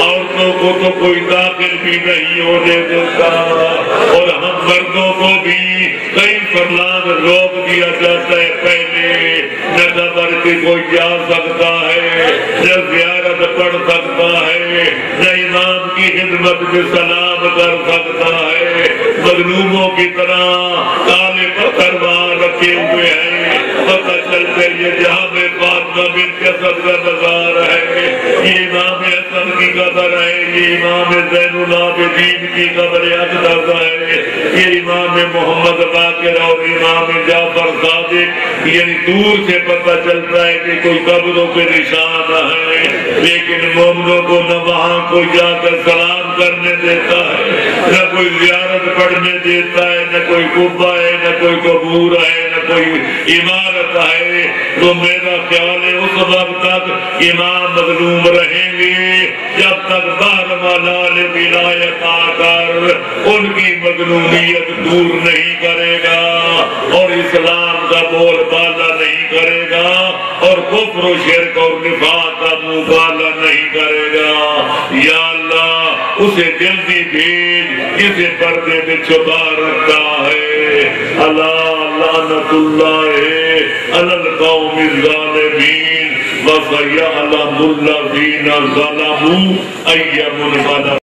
[SPEAKER 1] عورتوں کو تو کوئی داخل بھی نہیں ہونے دیتا، اور ہم مردوں کو بھی کئی فرمان روک دیا جاتا ہے، پہلے نہ قبر کے کوئی جا سکتا ہے، نہ زیارت پڑھ سکتا ہے، نہ امام کی خدمت میں سلام کر سکتا ہے، مظلوموں کی طرح کالے پتھر وہاں رکھے ہوئے ہیں، پتہ چلتا ہے یہ جہاں میں فاطمہ بنت اسد کا مزار ہے، یہ امام حسن کی قبر ہے، یہ امام زین العابدین کی قبر اقدس ہے، یہ امام محمد باقر اور امام جعفر صادق، یعنی دور سے پتہ چلتا ہے کہ کوئی قبروں کے نشان ہے، لیکن مومنوں کو نہ وہاں کوئی جا کر سلام کرنے دیتا ہے، نہ کوئی زیارت پڑھنے دیتا ہے، نہ کوئی قبہ ہے، نہ کوئی قبور ہے، نہ کوئی عمارت ہے۔ تو میرا خیال ہے اس وقت تک امام مظلوم رہیں گے جب تک بار ملال ولایت آ کر ان کی مظلومیت دور نہیں کرے گا، اور اسلام کا بول بالا نہیں کرے گا، اور کفر و شرک اور نفاق کا منہ بالا نہیں کرے گا۔ یا اللہ اسے جلدی بھیج جسے پردے میں چھپا رکھتا ہے۔ اللہ لعنت اللہ علی القوم الظالمین وسيعلم الذين ظلموا أي منقلب